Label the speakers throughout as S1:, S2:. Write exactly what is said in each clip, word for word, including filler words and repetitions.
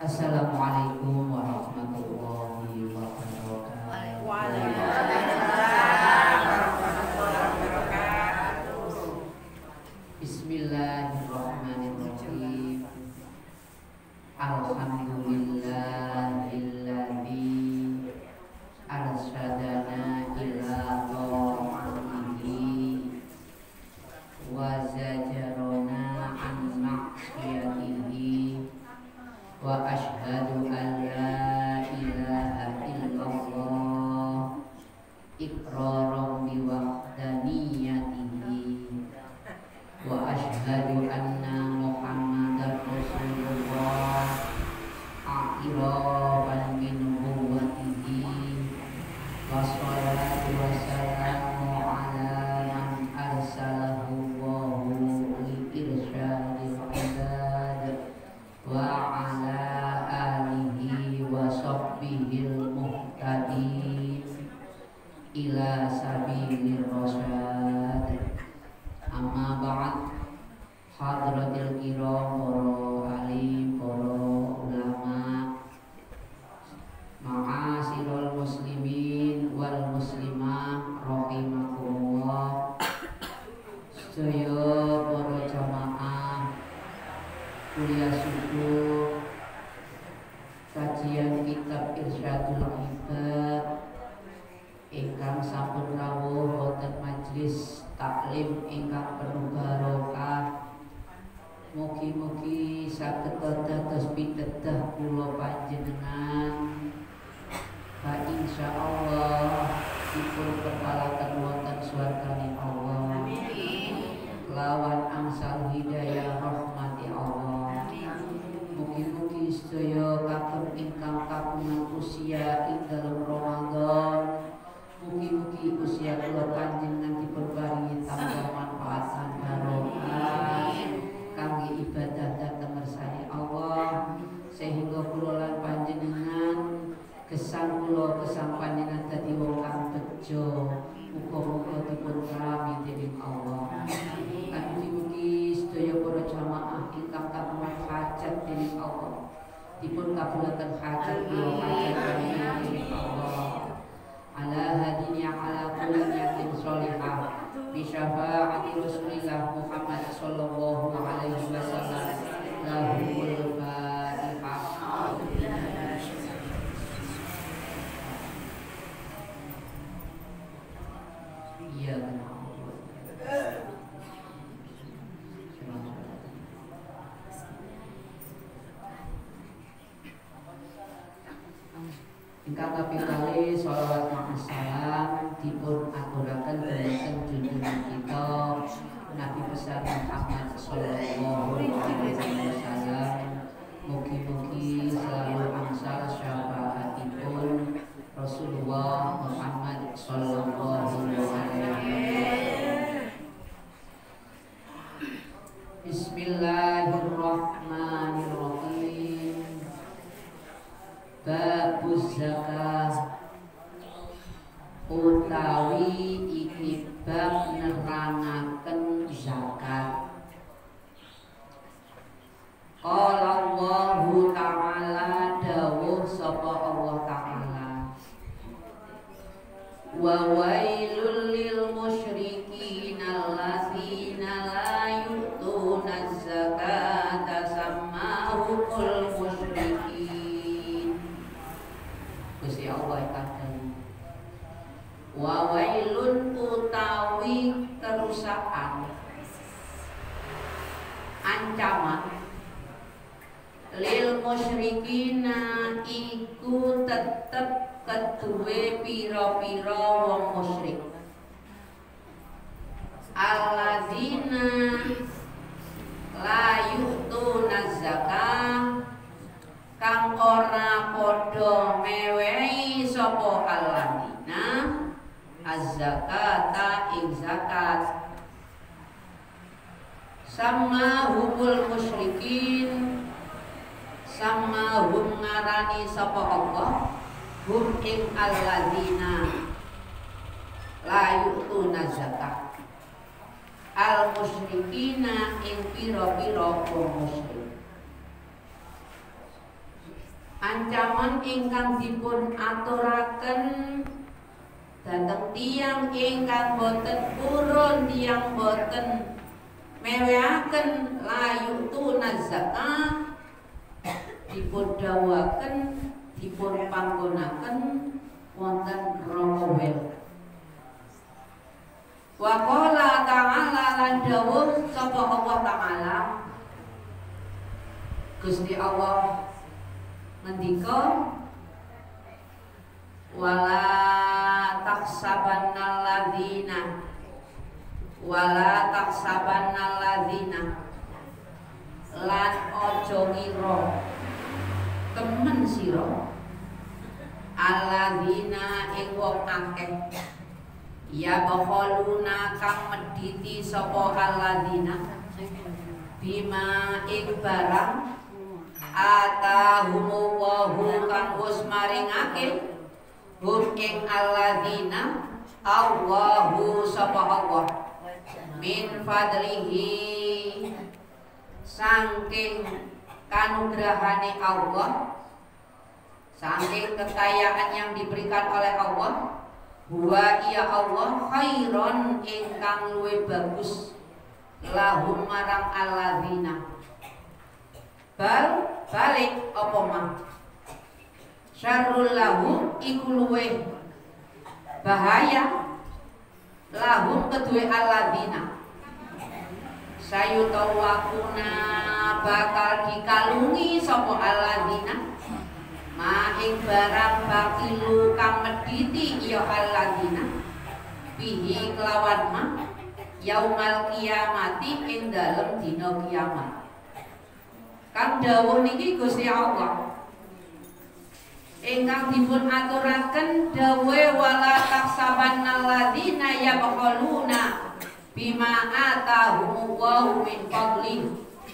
S1: Assalamualaikum warahmatullahi wabarakatuh.
S2: Waalaikumsalam warahmatullahi wabarakatuh.
S1: Bismillahirrahmanirrahim. Alhamdulillahilladzi arsyadana ila ta'atihi wa zajarana an ma'siyatihi wa ashhadu an la ilaha illallah iqraran bi wahdaniyatihi wa ashhadu anna muhammadar rasulullah a'iraban min nubuwwatihi wa sholatu wassalamu ala man arsalahu Allahu li irsyadil ibad wa ala alihi wa sahbihil muhtadin ila sabilir rasyad. Amma ba'd. Hadratil kiram, para alim, para ulama, ma'asirul muslimin wal muslimah rahimakumullah. Sedaya para jamaah kuliah subuh kajian kitab Irsyadul Ibad ingkang sampun rawuh wonten majelis taklim ingkang penuh barokah. Mugi-mugi saged dados pitedah kula panjenengan. Fa insyaallah dipun kepalaken wonten swargane Allah. Lawan angsal hidayah rahmati Allah. Mugi-mugi sedaya kakung ingkang kagungan usia ing dalem Ramadan, mugi-mugi usia kula panjenengan dipun paringi tambah manfaat barokah kangge ibadah dhateng ngersani Allah, sehingga kula lan panjenengan gesang kula gesang panjenengan dadi wong kang bejo, muga-muga dipun rami dening Allah. Lan mugi-mugi sedaya para jamaah ingkang kagungan hajat dening Allah dipun kabulaken hajat kula hajat dening Allah. Ala hadinya ala kulli niyatin sholihah bi syafaati Rasulillah Muhammad sallallahu alaihi wasallam. Lahul Fatihah. Iya benar. Ingkang kaping kalih sholawat ma'assalam dipun aturaken dhumateng junjungan kita Nabi besar Muhammad sallallahu alaihi wasallam. Mugi-mugi selalu angsal syafaatipun Rasulullah Muhammad sallallahu alaihi wasallam. Bismillahirrahmanirrahim. Babuz zakah utawi iki bab nerangaken zakat. Qala Allahu ta'ala, dawuh sapa Allah ta'ala, wa wailul lil musyrikin alladzina la yu'tuna zakata sammahumul musyrikin. Gusti Allah kadang wa wailun utawi kerusakan, ancaman, lil musyrikina iku tetep keduwe pira-pira wong musyrik, alladzina la yu'tuna zakah, kang ora padha mewehi sapa alladzina az-zakata ing zakat. Sama humul musyrikin, sama hum ngarani sapa Allah hum ing alladzina la yu'tuna zakah, al musyrikina ing pira-pira wong musyrik. ancaman ingkang dipun aturaken dhateng tiyang ingkang boten purun, tiyang boten meweaken layu tuna zakah, dipun dawaken dipun panggonaken wonten Rokowel. Wa qala ta'ala lan dawuh sapa Allah Ta'ala, Gusti Allah ngendika, wala taksabannal ladzina wala taksabannal ladzina lan aja ngira temen sira alladzina ing wong akeh ya bakhaluna kang medhiti sapa alladzina bima ing barang atahumu wahu kang wis maringake hum ing alladzina Allahu sapa Allah min fadlihi saking kanugrahane Allah, saking kekayaan yang diberikan oleh Allah, huwa iya Allah khairon ingkang luwih bagus lahum marang alladzina. Bal balik apa mah syarrul lahum iku luweh bahaya lahum kedue alladzina sayutawakuna bakal dikalungi sapa alladzina ma ing barang bakilu kang medhiti ya alladzina bihi kelawan ma yaumal kiamati ing dalem dina kiamat. Kang dawuh niki Gusti Allah ingkang dipun aturaken dawuh wala taksabannal ladzina yabkhaluna bima atahumullahu min fadlih.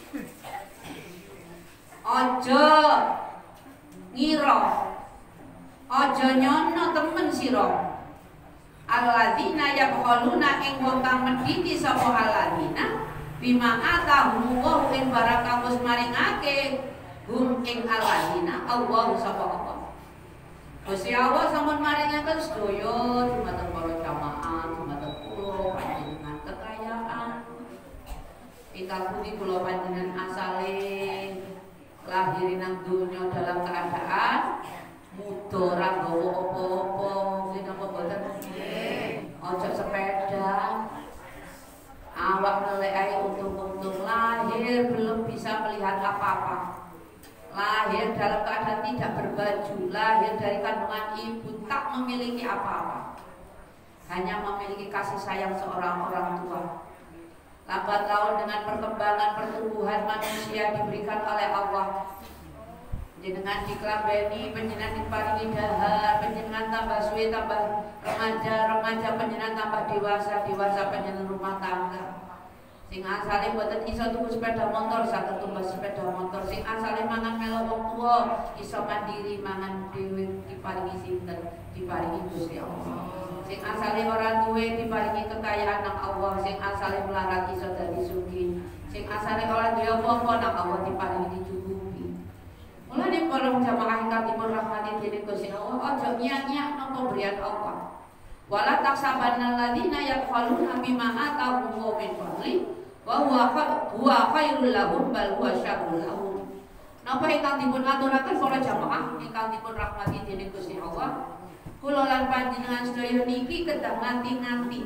S1: Aja ngira, aja nyono temen sira alladzina yabkhaluna ing wong kang medhiti sapa alladzina bima atahumullahu ing barang kang wis maringake hum ing alladzina Allah sapa Allah. Gusti Allah sampun maringaken sedaya dumateng para jamaah, dumateng kula panjenengan kekayaan. Pitaku di kula panjenengan asale lahir nang donya dalam keadaan muda ora nggawa apa-apa, kuwi napa boten? Nggih. Aja sepeda. Awak nelek untung-untung lahir belum bisa melihat apa-apa. Lahir dalam keadaan tidak berbaju, lahir dari kandungan ibu tak memiliki apa-apa, hanya memiliki kasih sayang seorang orang tua. Lambat laun dengan perkembangan pertumbuhan manusia diberikan oleh Allah, jenengan dikelambeni, penjenengan diparingi dahar, penjenengan tambah suwe, tambah remaja, remaja penjenengan tambah dewasa, dewasa penjenengan rumah tangga. Sing asale mboten iso tuku sepeda motor saged tumbas sepeda motor, sing asale mangan melo wong tuwa iso mandiri mangan dhewe diparingi sinten? Diparingi Gusti Allah. Sing asale ora duwe diparingi kekayaan nang Allah, sing asale melarat iso dadi sugih, sing asale ora duwe apa-apa nang Allah diparingi dicukupi. Mulane para jamaah ingkang dipun rahmati dening Gusti Allah, aja nyak-nyak pemberian Allah. Wala taksabannal ladzina yabkhaluna bima atahumullahu min fadli wa huwa khairul lahum bal huwa syarrul lahum. Napa ingkang dipun aturaken para jamaah ingkang dipun rahmati dening Gusti Allah, kula lan panjenengan sedaya niki kedah nganti-nganti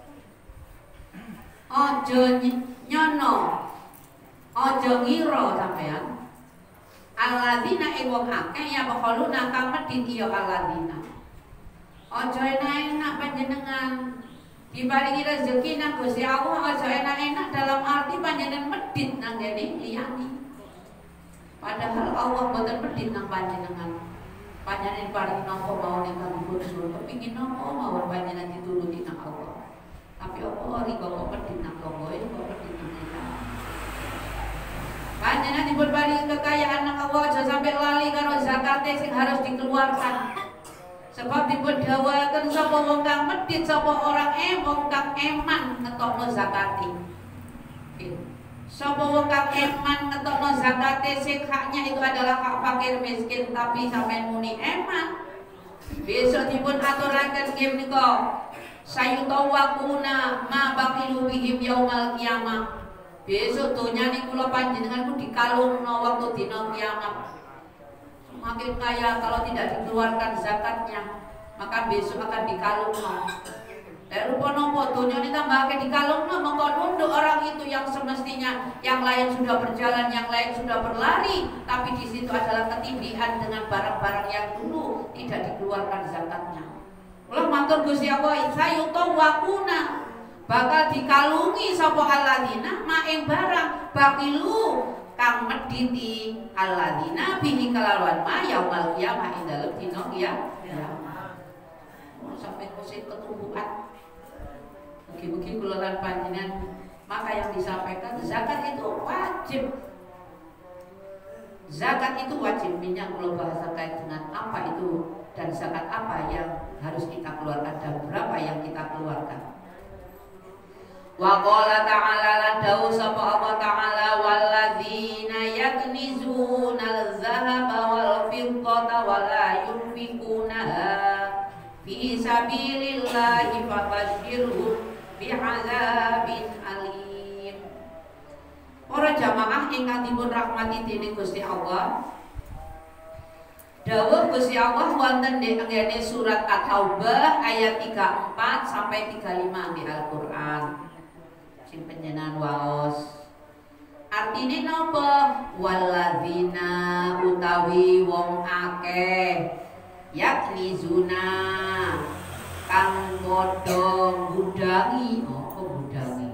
S1: aja nyono, aja ngira sampean alladzina ing wong akeh ya bakhaluna kang medhit ya alladzina. Aja enak-enak panjenengan diparingi rezeki nang Gusti Allah, aja enak-enak dalam arti panjenengan medhit nang ngene liyane. Padahal Allah boten medhit nang panjenengan. Panjenengan paring napa mawon ingkang dipun suwun, kepingin napa mawon panjenengan dituruti nang Allah. Tapi apa rika kok medhit nang Allah, kok medhit nang kita. Panjenengan dipun paringi kekayaan nang Allah, aja sampai lali karo zakate sing harus dikeluarkan. Sebab dipun dawaken sapa wong kang medhit, sapa orang em wong kang eman ngetokno zakate. Sapa wong kang eman ngetokno zakate sing haknya itu adalah hak fakir miskin tapi sampean muni eman. Besok dipun aturaken nggih menika sayutawakuna ma baqilu bihim yaumal qiyamah. Besok donyane kula panjenengan ku dikalungno waktu dina kiamat. Semakin kaya kalau tidak dikeluarkan zakatnya, maka besok akan dikalungno. Eh rupa nopo donyane tambahake dikalungno mongko nunduk orang itu yang semestinya yang lain sudah berjalan, yang lain sudah berlari, tapi di situ adalah ketindihan dengan barang-barang yang dulu tidak dikeluarkan zakatnya. Ulah matur Gusti Allah, sayutawakuna bakal dikalungi sapa alladzina ma ing barang bakilu kang medhiti alladzina bihi kalawan ma yaumul qiyamah ing dalem dina kiamat. Sampai kose ketumbuhan mugi-mugi kula lan panjenengan maka yang disampaikan zakat itu wajib. Zakat itu wajib, minyak kula bahas terkait dengan apa itu dan zakat apa yang harus kita keluarkan dan berapa yang kita keluarkan. Wa qala ta'ala lan dawu sapa Allah ta'ala walladzina yaknizuna al-dzahaba wal fiddata wa la yunfiqunaha fi sabilillahi fabashshirhum bi'adzabin alim. Para jamaah ingkang dipun rahmati dening Gusti Allah, dawuh Gusti Allah wonten ing ngene surat At-Taubah ayat tiga puluh empat sampai tiga puluh lima di Al-Qur'an. Sing panjenengan waos. Artine napa? Walladzina utawi wong akeh yakni zuna kang padha gudangi apa gudangi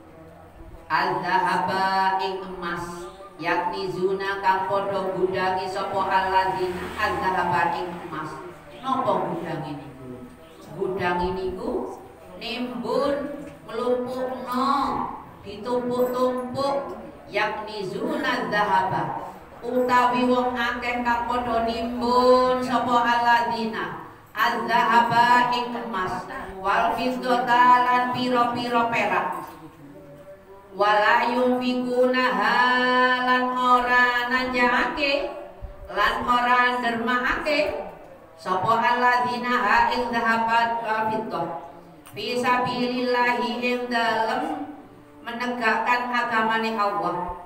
S1: al-dhahaba ing emas yakni zuna kang padha gudangi sapa alladzina al-dhahaba ing emas. Napa gudangi niku? Gudangi niku nimbun nglumpukno ditumpuk-tumpuk yakni zuna dhahaba utawi wong akeh kang padha nimbun sapa alladzina az-zahaba ing emas wal fiddata lan pira-pira perak wala yunfikunaha lan ora nanjake lan ora ndermakake sapa alladzina ha ing zahabat wal fiddah fi sabilillahi ing dalem menegakkan agamane Allah.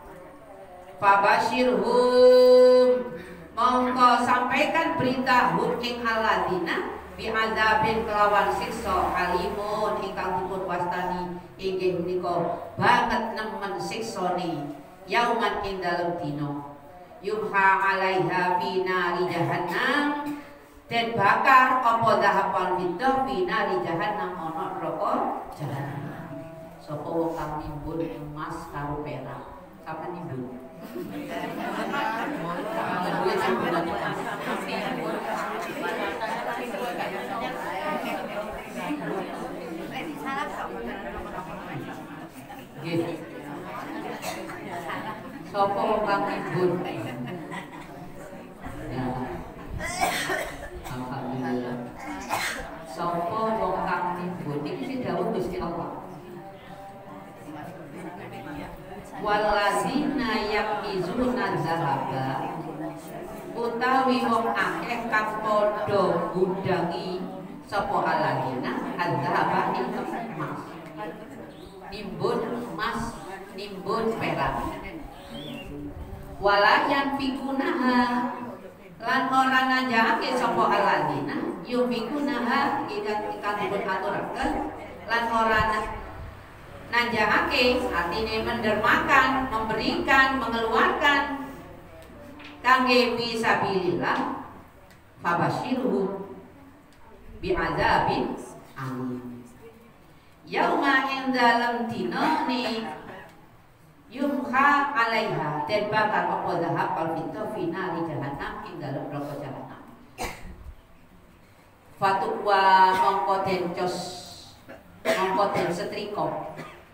S1: Fabashirhum mongko sampaikan berita hum ing alladzina bi azabin kelawan siksa alimun ingkang dipun wastani inggih menika banget nemen siksane yauman ing dalem dina yumha alaiha fi nari jahannam dan bakar apa zahaban fiddah fi nari jahannam ana neraka jahannam. Sapa wong kang nimbun emas karo perak kapan nimbun Sopo kang ibun. Alhamdulillah. Sopo wong kang ibun iki sing dawuh Gusti Allah. Wallazina yakizuna zahaba utawi wong akeh kang padha gudangi sapa alladzina adzahaba ing emas. Nimbun emas, nimbun perak. Wala yanfikunaha lan ora nanjake sapa alladzina yufikunaha ikan ikan dipun aturaken lan ora nanjake artine mendermakan, memberikan, mengeluarkan kangge fisabilillah fabashirhum bi'adzabin alim. Yauma ing dalem dina ni yumha alaiha dan bakar apa zahab al fitah fina li jahannam ing dalem neraka jahannam. Fatwa mongko den cos mongko den setrika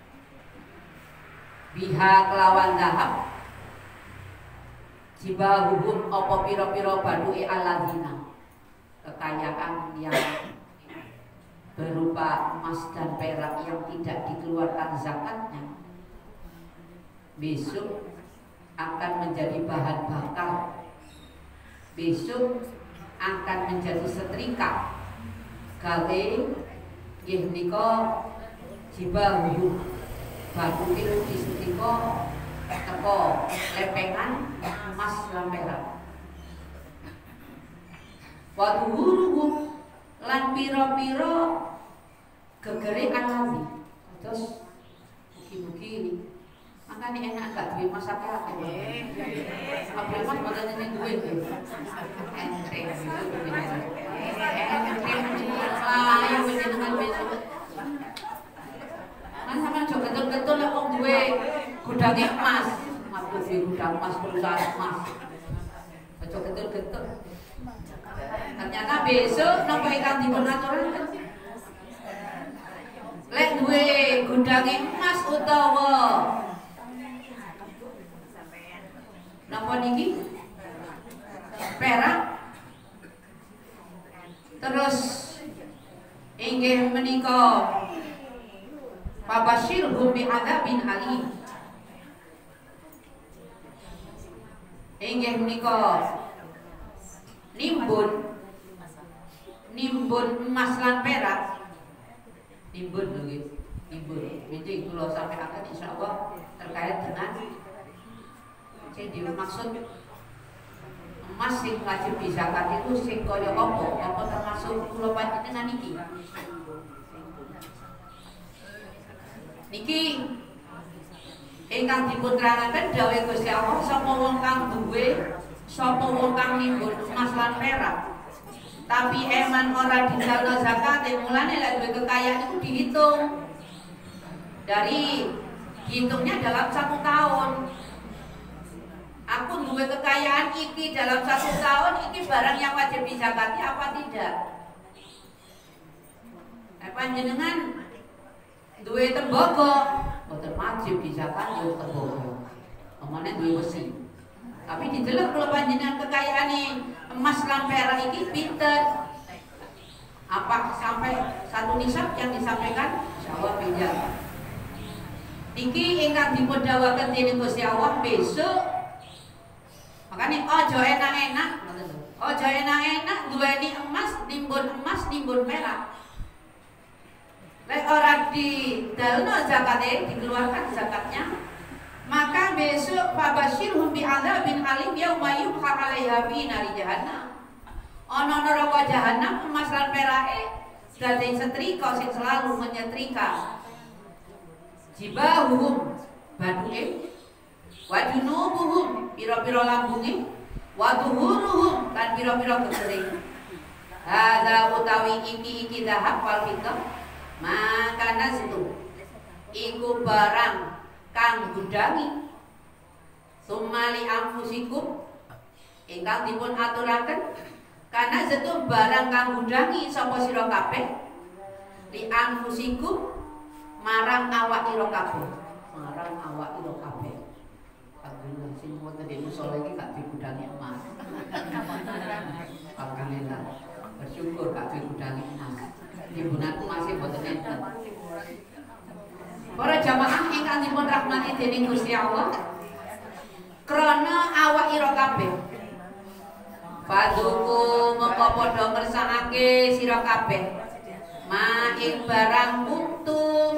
S1: biha kelawan zahab jibahuhum apa pira-pira baduke alladzina kekayaan yang berupa emas dan perak yang tidak dikeluarkan zakatnya besok akan menjadi bahan bakar, besok akan menjadi setrika gawe nggih menika jibahu bathukil disetrika teko lepengan emas lan perak. Wa tuhuruhum lan pira-pira gegere alami. Terus mugi-mugi makane enak gak duwe mas akeh-akeh. Apa mas boten nek duwe nggih. Enteng ayo dengan besok. Kan sampean jo getun-getun lek wong duwe gudange emas, matur duwe gudang emas perusahaan emas. Aja getun-getun. Ternyata besok napa ingkang dipun aturaken lek duwe gudange emas utawa napa niki perak terus inggih menika Fabashirhum bi'adzabin alim. Inggih menika nimbun nimbun emas lan perak. Nimbun lho nggih. Nimbun. Wingi kula sampaikan insyaallah terkait dengan sing dimaksud emas sing wajib dizakat itu sing kaya apa? Apa termasuk kula panjenengan iki? Niki ingkang dipun terangaken dawuh Gusti Allah, sapa wong kang duwe, sapa wong kang nimbun emas lan perak, tapi eman ora dijalno zakat, mulane lek duwe kekayaan itu dihitung. Dari hitungnya dalam satu tahun. Aku duwe kekayaan iki dalam satu tahun, iki barang yang wajib dizakati apa tidak? Nah, panjenengan duwe tembaga, boten wajib dizakati yo tembaga. Omane duwe wesi. Tapi didelok kula panjenengan kekayaane emas lan perak iki pinten? Apa sampai satu nisab yang disampaikan? Insyaallah pinjam. Niki ingkang dipun dawuhaken dening Gusti Allah besok. Makanya ojo enak-enak, ojo enak-enak duweni emas, nimbun emas, nimbun perak. Lek ora didalno zakate, dikeluarkan zakatnya, maka besok fabashirhum bi'adzabin alim yauma yuhqa 'alaiha fi nari jahannam. Ana neraka jahanam emas lan perake dadi setrika sing selalu menyetrika. Jibahuhum baduke wa junubuhum pira-pira lambunge wa duhuruhum lan pira-pira gegere. Hadza utawi iki iki dahab wal fiddah maka nasitu iku barang kang gudangi sumali anfusikum ingkang dipun aturaken kana setu barang kang gudangi sapa sira kabeh li anfusikum marang awak ira kabeh marang awak ira kabeh alhamdulillah sing wonten ing musala iki gak digudangi emas alhamdulillah bersyukur gak digudangi emas himpunanku masih boten enten. Para jamaah ingkang dipun rahmati dening Gusti Allah, krana awak ira kabeh paduku mengko padha ngersakake sira kabeh maing barang untung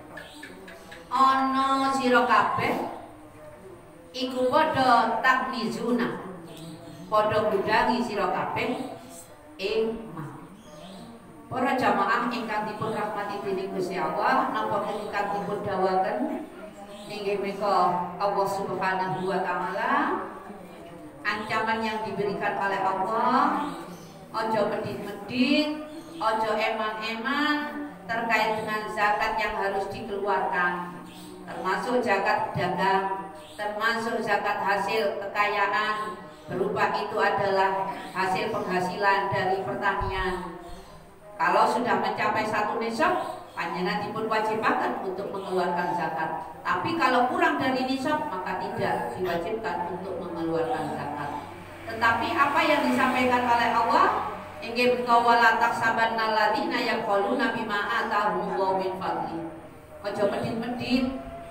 S1: ana sira kabeh iku padha taknizuna padha gudangi sira kabeh ing para jamaah ingkang dipun rahmati dening Gusti Allah, napa ingkang dipun dawuhaken inggih menika Allah Subhanahu wa taala ancaman yang diberikan oleh Allah, ojo medit-medit, ojo eman-eman terkait dengan zakat yang harus dikeluarkan, termasuk zakat dagang, termasuk zakat hasil kekayaan berupa itu adalah hasil penghasilan dari pertanian. Kalau sudah mencapai satu nisab, panjenengan dipun wajibaken untuk mengeluarkan zakat. Tapi kalau kurang dari nisab, maka tidak diwajibkan untuk mengeluarkan zakat. Tetapi apa yang disampaikan oleh Allah, inggih menika wala tahsabanna alladziina yaquluna bima atahumullahu min fadli. Aja medit-medit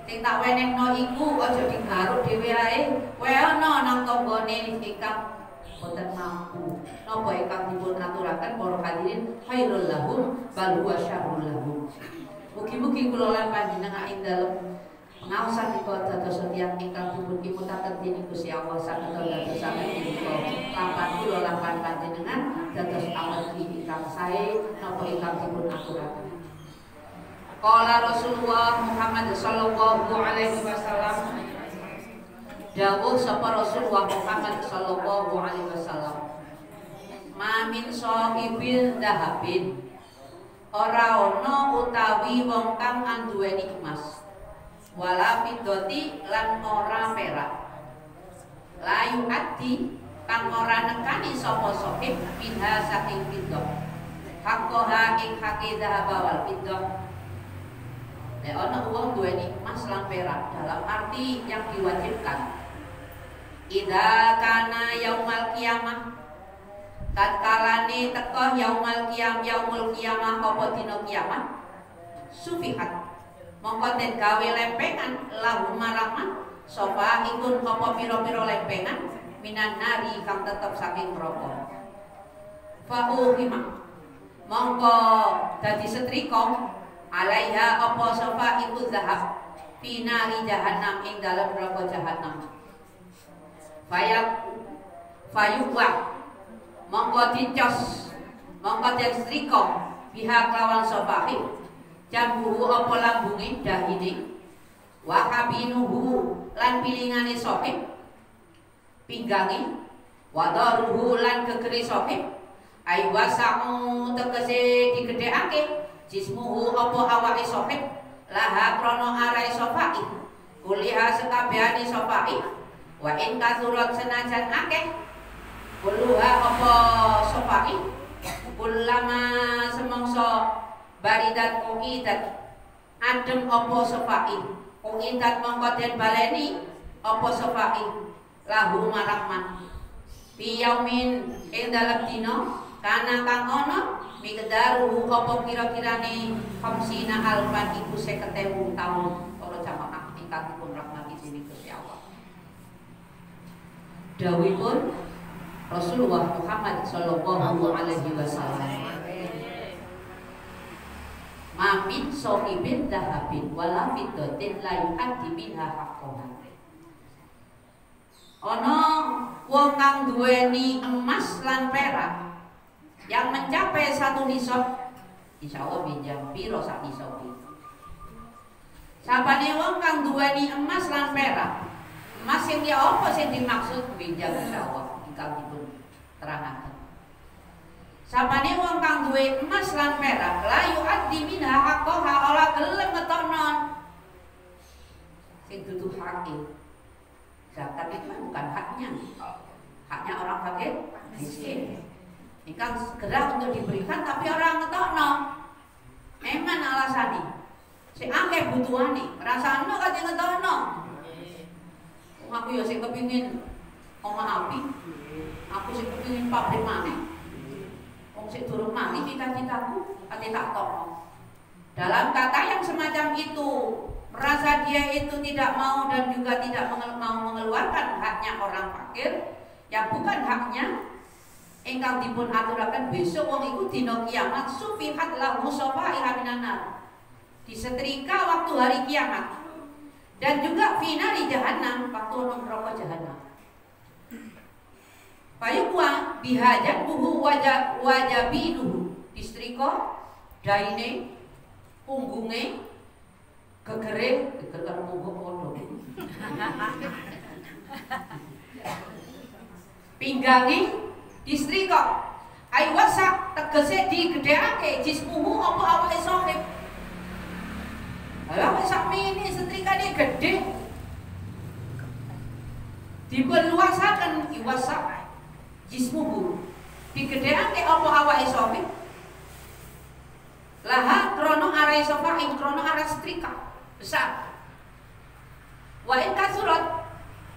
S1: Sing tak wenehno iku aja digaruk dhewe ae. Kowe ana nang tanggane ingkang boten mampu. Napa ingkang dipun aturaken para hadirin khairul lahum bal huwa syarrul lahum. Mugi-mugi kula lan panjenengan ing dalem pengaosan menika dados tiyang ingkang dipun kimutaken dening Gusti Allah saged dadosaken menika lapan kula lapan panjenengan dados amargi ingkang sae napa ingkang dipun aturaken. Qala Rasulullah Muhammad sallallahu alaihi wasallam, dawuh sapa Rasulullah Muhammad sallallahu alaihi wasallam, ma min sahibil dahabin, ora ana utawi wong kang anduweni emas, wala fiddati lan ora perak, layu ati kang ora nekani sapa sahib minha saking fiddah, haqqaha ing haqqi dhahab wal fiddah. Nek ana wong duweni emas lan perak dalam arti yang diwajibkan. Idza kana yaumal qiyamah, tatkalane teka yaumal qiyam yaumul qiyamah apa dina kiamat, sufihat mongko den gawe lempengan lahu marahman sapa ikun apa pira-pira lempengan minan nari kang tetep saking neraka. Fa uhima mongko dadi setrika alaiha apa sofa iku zahab finari jahannam ing dalam neraka jahannam. Fayak fayuwa mongko dicos mongko den setrika pihak lawan sofahi jambuhu apa lambunge dahine wa kabinuhu lan pilingane sohib pinggange wa daruhu lan gegere sohib ay wasa'u tegese digedhekake jismuhu apa awake sohib laha krono arai sofai kuliha sekabehane sofai wa in kasurat senajan akeh kuluha apa sofai kulama semangsa baridat uidat adem apa sofai uidat mongko den baleni apa sofai lahu marahman fi yaumin ing dalem dina kana kang ana miqdaruhu apa kira-kirane khamsina alfan iku seket ewu taun para jamaah ingkang dipun rahmati dening Gusti Allah. Dawuhipun Rasulullah Muhammad sallallahu alaihi wasallam, ma min sahibin dahabin wala fiddatin la yu'addi minha haqqaha. Ana wong kang duweni emas lan perak yang mencapai satu nisab, insya Allah pinjam piro sak nisab itu. Sapane wong kang duweni emas lan perak, emas yang dia apa sing dimaksud pinjam insya Allah ingkang dipun terangaken. Sapane wong kang duwe emas lan perak, layu addi minha haqqaha ora gelem ngetokno sing dudu hake. Zakat itu bukan haknya, haknya orang fakir miskin. Ingkang segera untuk diberikan tapi orang ngetokno. Eman alasane. Sing akeh butuhane, rasane kate ngetokno. Wong aku ya sing kepengin omah api. Aku sing kepengin pabrik maneh. Wong sing durung mati cita-citaku kate tak tokno. Dalam kata yang semacam itu, merasa dia itu tidak mau dan juga tidak mau mengeluarkan haknya orang fakir yang bukan haknya, ingkang dipun aturaken besok wong iku dina kiamat sufihat lahu safaiha minan nar, disetrika waktu hari kiamat, dan juga finari jahannam waktu neraka jahannam. Payukwa bihajat buhu wajah wajabinuhu, disetrika daine punggunge gegere geger punggung padha pinggangi distrika ai wasak tegese digedhekake jismuhu apa awake sahib. Lah sak mini setrikane gedhe dipun luasaken iwasak jismuhu digedhekake apa awake sahib. Laha krono arai sahib ing krono arai setrika besar. Wa in kasurat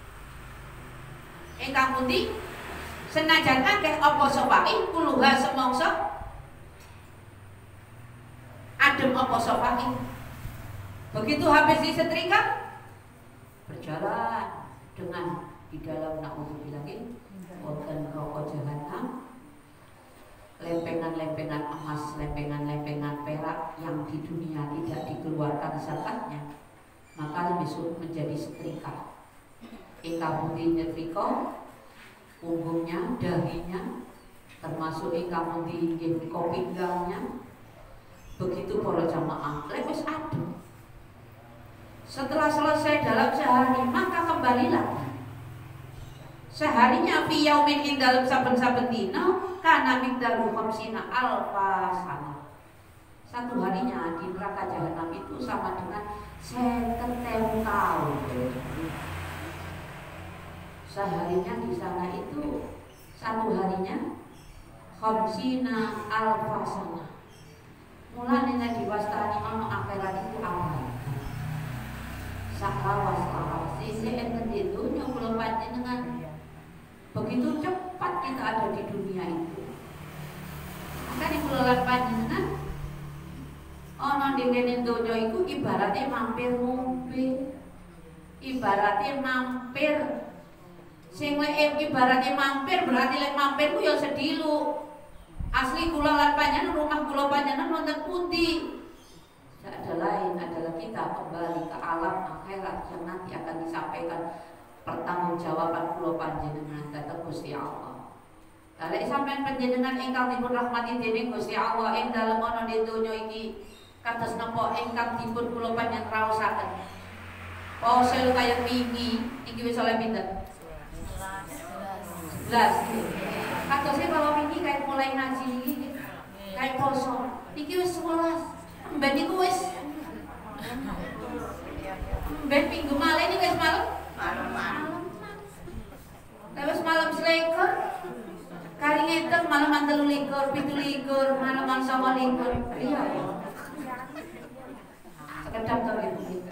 S1: ingkang pundi senajan akeh apa safai kuluha semangsa adem apa safai Begitu habis disetrika, berjalan dengan di dalam na'udzubillah wonten neraka jahanam, lempengan-lempengan emas, lempengan-lempengan perak yang di dunia tidak dikeluarkan zakatnya, maka besok menjadi setrika. Ingkang pundi nyetrika punggungnya, dahinya, termasuk ingkang pundi nyetrika pinggangnya. Begitu para jamaah, lewis adem. Setelah selesai dalam sehari, maka kembalilah. Seharinya fi yaumin ing dalam saben-saben dina kana miqdaru khamsina alfa sana. Satu harinya di neraka jahanam itu sama dengan seket ewu tahun. Seharinya di sana itu satu harinya khamsina alfa sana. Mulane nek diwastani ana akhirat itu awal. Sakawas-kawas sisi enten di dunia kula panjenengan. Begitu cepat kita ada di dunia itu. Maka di kula panjenengan ana ning kene donya iku ibaratnya mampir ngombe. Ibaratnya mampir. Sing lek ibaratnya mampir berarti lek mampir ku ya sedilu. Asli kula lan panjenengan rumah kula panjenengan wonten pundi? Tidak ada lain adalah kita kembali ke alam akhirat yang nanti akan disampaikan pertanggungjawaban kula panjenengan dhateng Gusti Allah. Lek sampeyan panjenengan ingkang dipun rahmati dening Gusti Allah ing dalem ana ing donya iki kados napa ingkang dipun kula panjenengan raosaken. Pose kaya wingi iki wis oleh pinten? sebelas. Katose bawa wingi kaya mulai ngaji iki kaya poso. Iki wis sebelas. Mbak niku wis Mbak minggu malam ini wis malam malam wis malam selikur kali ngetek malaman telu likur pitu likur malaman sama likur iya sekedap to ibu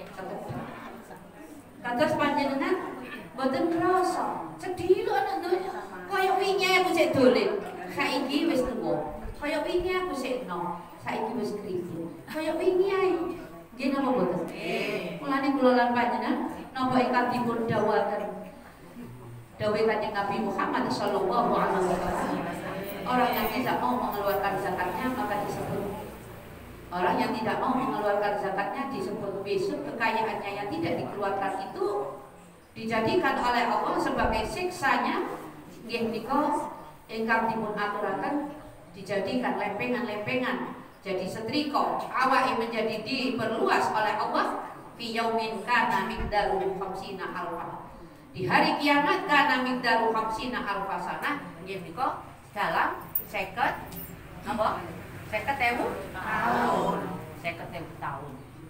S1: kados panjenengan boten krasa sedih lho anak donya kaya wingi aku sik dolen saiki wis tuwa kaya wingi aku sik enom saiki wis kribo. Kaya wingi ae. Nggih napa mboten? Nggih. Mulane kula lan panjenengan napa ingkang dipun dawuhaken dawuh Kanjeng Nabi Muhammad sallallahu alaihi wasallam. Orang yang tidak mau mengeluarkan zakatnya maka disebut orang yang tidak mau mengeluarkan zakatnya disebut besok kekayaannya yang tidak dikeluarkan itu dijadikan oleh Allah sebagai siksanya nggih nika ingkang dipun aturaken dijadikan lempengan-lempengan jadi setrika awake menjadi diperluas oleh Allah fi yaumin kana miqdaru khamsina alfa. Di hari kiamat kana miqdaru khamsina alfa sana nggih nika dalam seket napa? seket ewu tahun. seket ewu tahun.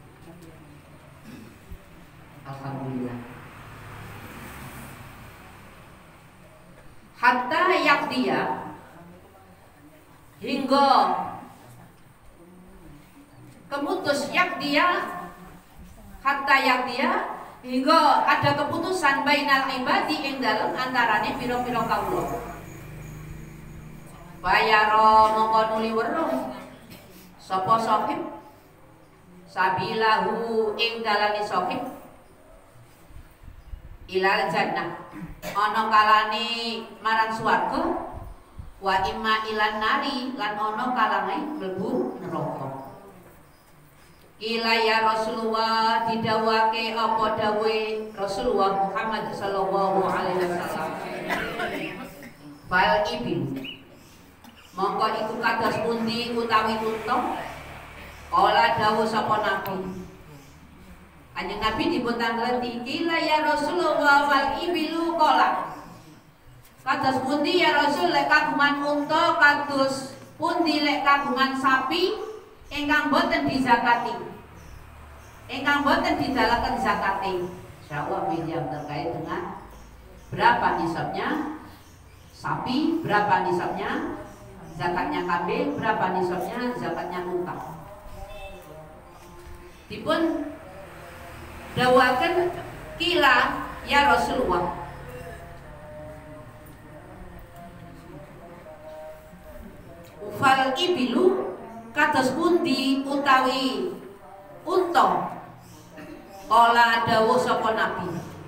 S1: Alhamdulillah. Hatta yakdiya hingga kemutus yak dia hatta yak dia hingga ada keputusan bainal ibadi ing dalem antarane pira-pira kawula bayaro mongko nuli weruh sapa sahib sabilahu ing dalane sahib ilal jannah ana kalane marang swarga wa imma ilan nari lan ana kalane mlebu neraka. Kila ya Rasulullah didawake apa dawe Rasulullah Muhammad sallallahu alaihi wasallam. Fal ibil. Mongko itu kados pundi utawi unta? Kala dawuh sapa Nabi. Kanjeng Nabi dipun tangleti kila ya Rasulullah wal ibilu kala. Kados pundi ya Rasul lek kagungan unta kados pundi lek kagungan sapi ingkang boten dizakati, ingkang boten didalaken zakate. Insyaallah yang terkait dengan berapa nisabnya sapi, berapa nisabnya zakatnya kambing, berapa nisabnya zakatnya unta. Dipun dawuhaken kila ya Rasulullah. Fal ibilu kados pundi utawi unta Kala dawuh sapa Nabi.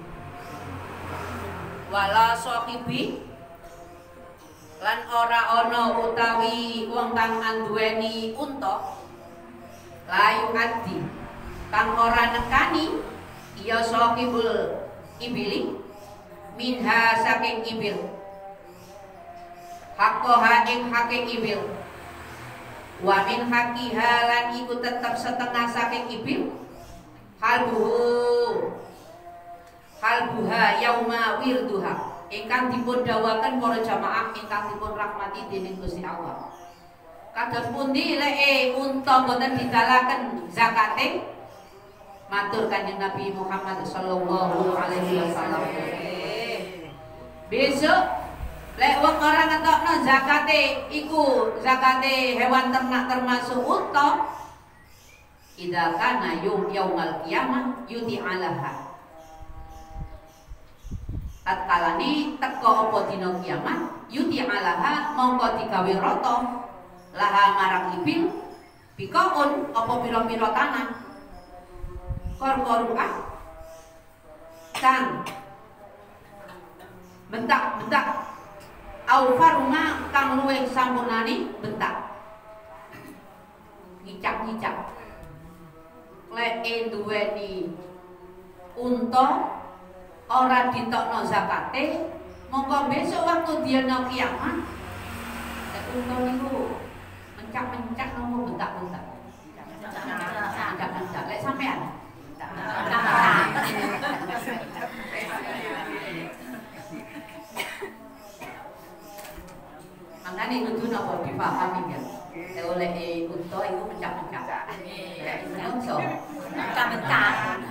S1: Wala sahibi lan ora ana utawi wong kang anduweni unta layu adi kang ora nekani ya sahibul ibili minha saking ibil hakoha ing hake ibil wa min hakiha lan iku tetep setengah saking ibil halbuhu halbuha yauma wirduha ingkang dipun dawaken para jamaah ingkang dipun rahmati dening Gusti Allah. Kados pundi leke unta boten didalaken zakate? Matur Kanjeng Nabi Muhammad sallallahu alaihi wasallam. Besok lek wong ora ngetokno zakate iku zakate hewan ternak termasuk unta. Idza kana yum yaumal qiyamah yuti alaha. Tatkalane teko apa dina kiamat yuti alaha mongko digawe rata laha marang ibil bikaun apa pira-pira tanah kor-koruah kang bentak-bentak au faruma kang luwih sampurnane bentak ngicak-ngicak lek duweni unta ora ditokno zakate mongko besok waktu dina kiamat nek unta niku mencak-mencak nopo bentak-bentak mencak-mencak lek sampean makanya kudu nopo dipahami ya oleh unta itu mencak-mencak lek unta mencak-mencak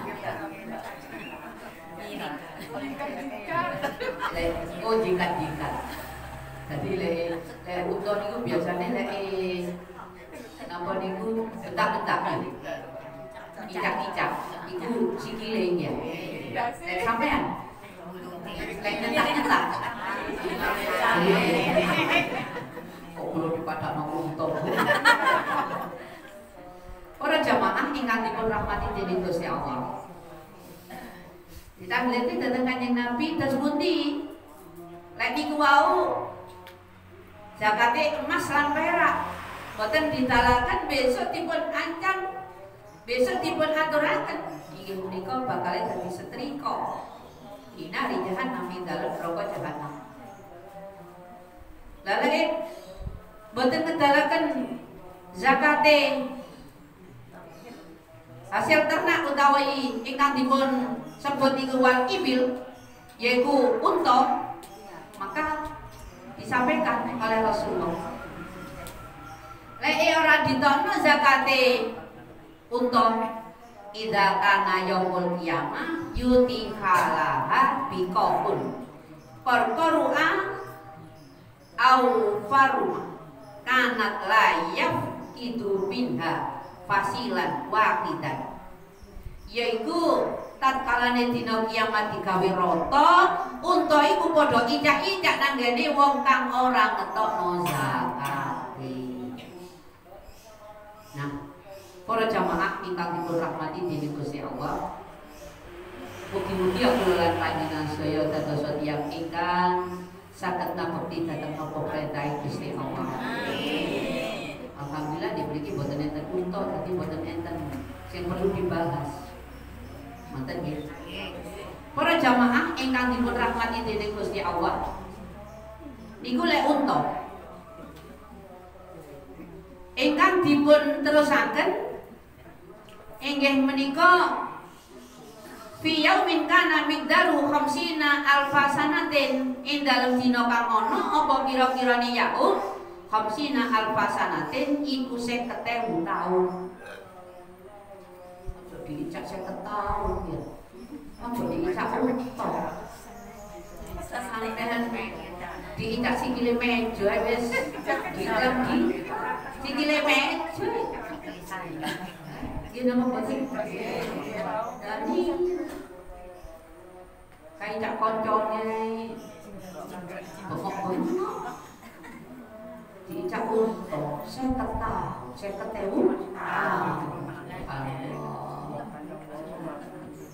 S1: oh jikat-jikat. Jadi le le unta niku biasane lek napa niku bentak-bentak. Icak-icak iku sikile ya. Lek sampean lek bentak-bentak. Kok kulo dipadakno unta. Para jamaah ingkang dipun rahmati dening Gusti Allah. Kita melihat datang Kanjeng Nabi terus pundi lek niku wau zakate emas lan perak boten ditalaken besok dipun ancam besok dipun aturaken inggih punika bakal dadi setrika inari jahannam ing dalem neraka jahannam. Lah lek boten kedalaken zakate hasil ternak utawi ingkang dipun sebut iku wal ibil yaitu unta maka disampaikan oleh Rasulullah lek ora ditokno zakate unta idza kana yaumul qiyamah yuti halaha biqaun perqaru'a au faruma kanat layaf itu minha fasilan waqidan yaitu tatkalane dina kiamat digawe rata unta iku padha icak-icak nang ngene wong kang ora ngetokno zakate. Nah, para jamaah ingkang dipun rahmati dening Gusti Allah. Mugi-mugi kula lan panjenengan sedaya dados tiyang ingkang saged ngabekti dhateng napa perintah Gusti Allah. Amin. Alhamdulillah diberi boten enten unta dadi boten enten sing perlu dibahas. Manten nggih. Para jamaah ingkang dipun rahmati dening Gusti Allah. Niku lek unta. Ingkang dipun terusaken inggih menika fi yaumin kana miqdaru khamsina alfa sanatin ing dalem dina kang ana apa kira-kirane yaum khamsina alfa sanatin iku seket ewu taun. Diicak seket tahun ya. Apa diicak unta? Sampeyan diicak sikile meja wis diicak di sikile meja. Iki nama apa sih? Dadi kaicak koncone pokoknya diicak unta seket tahun, seket ewu tahun.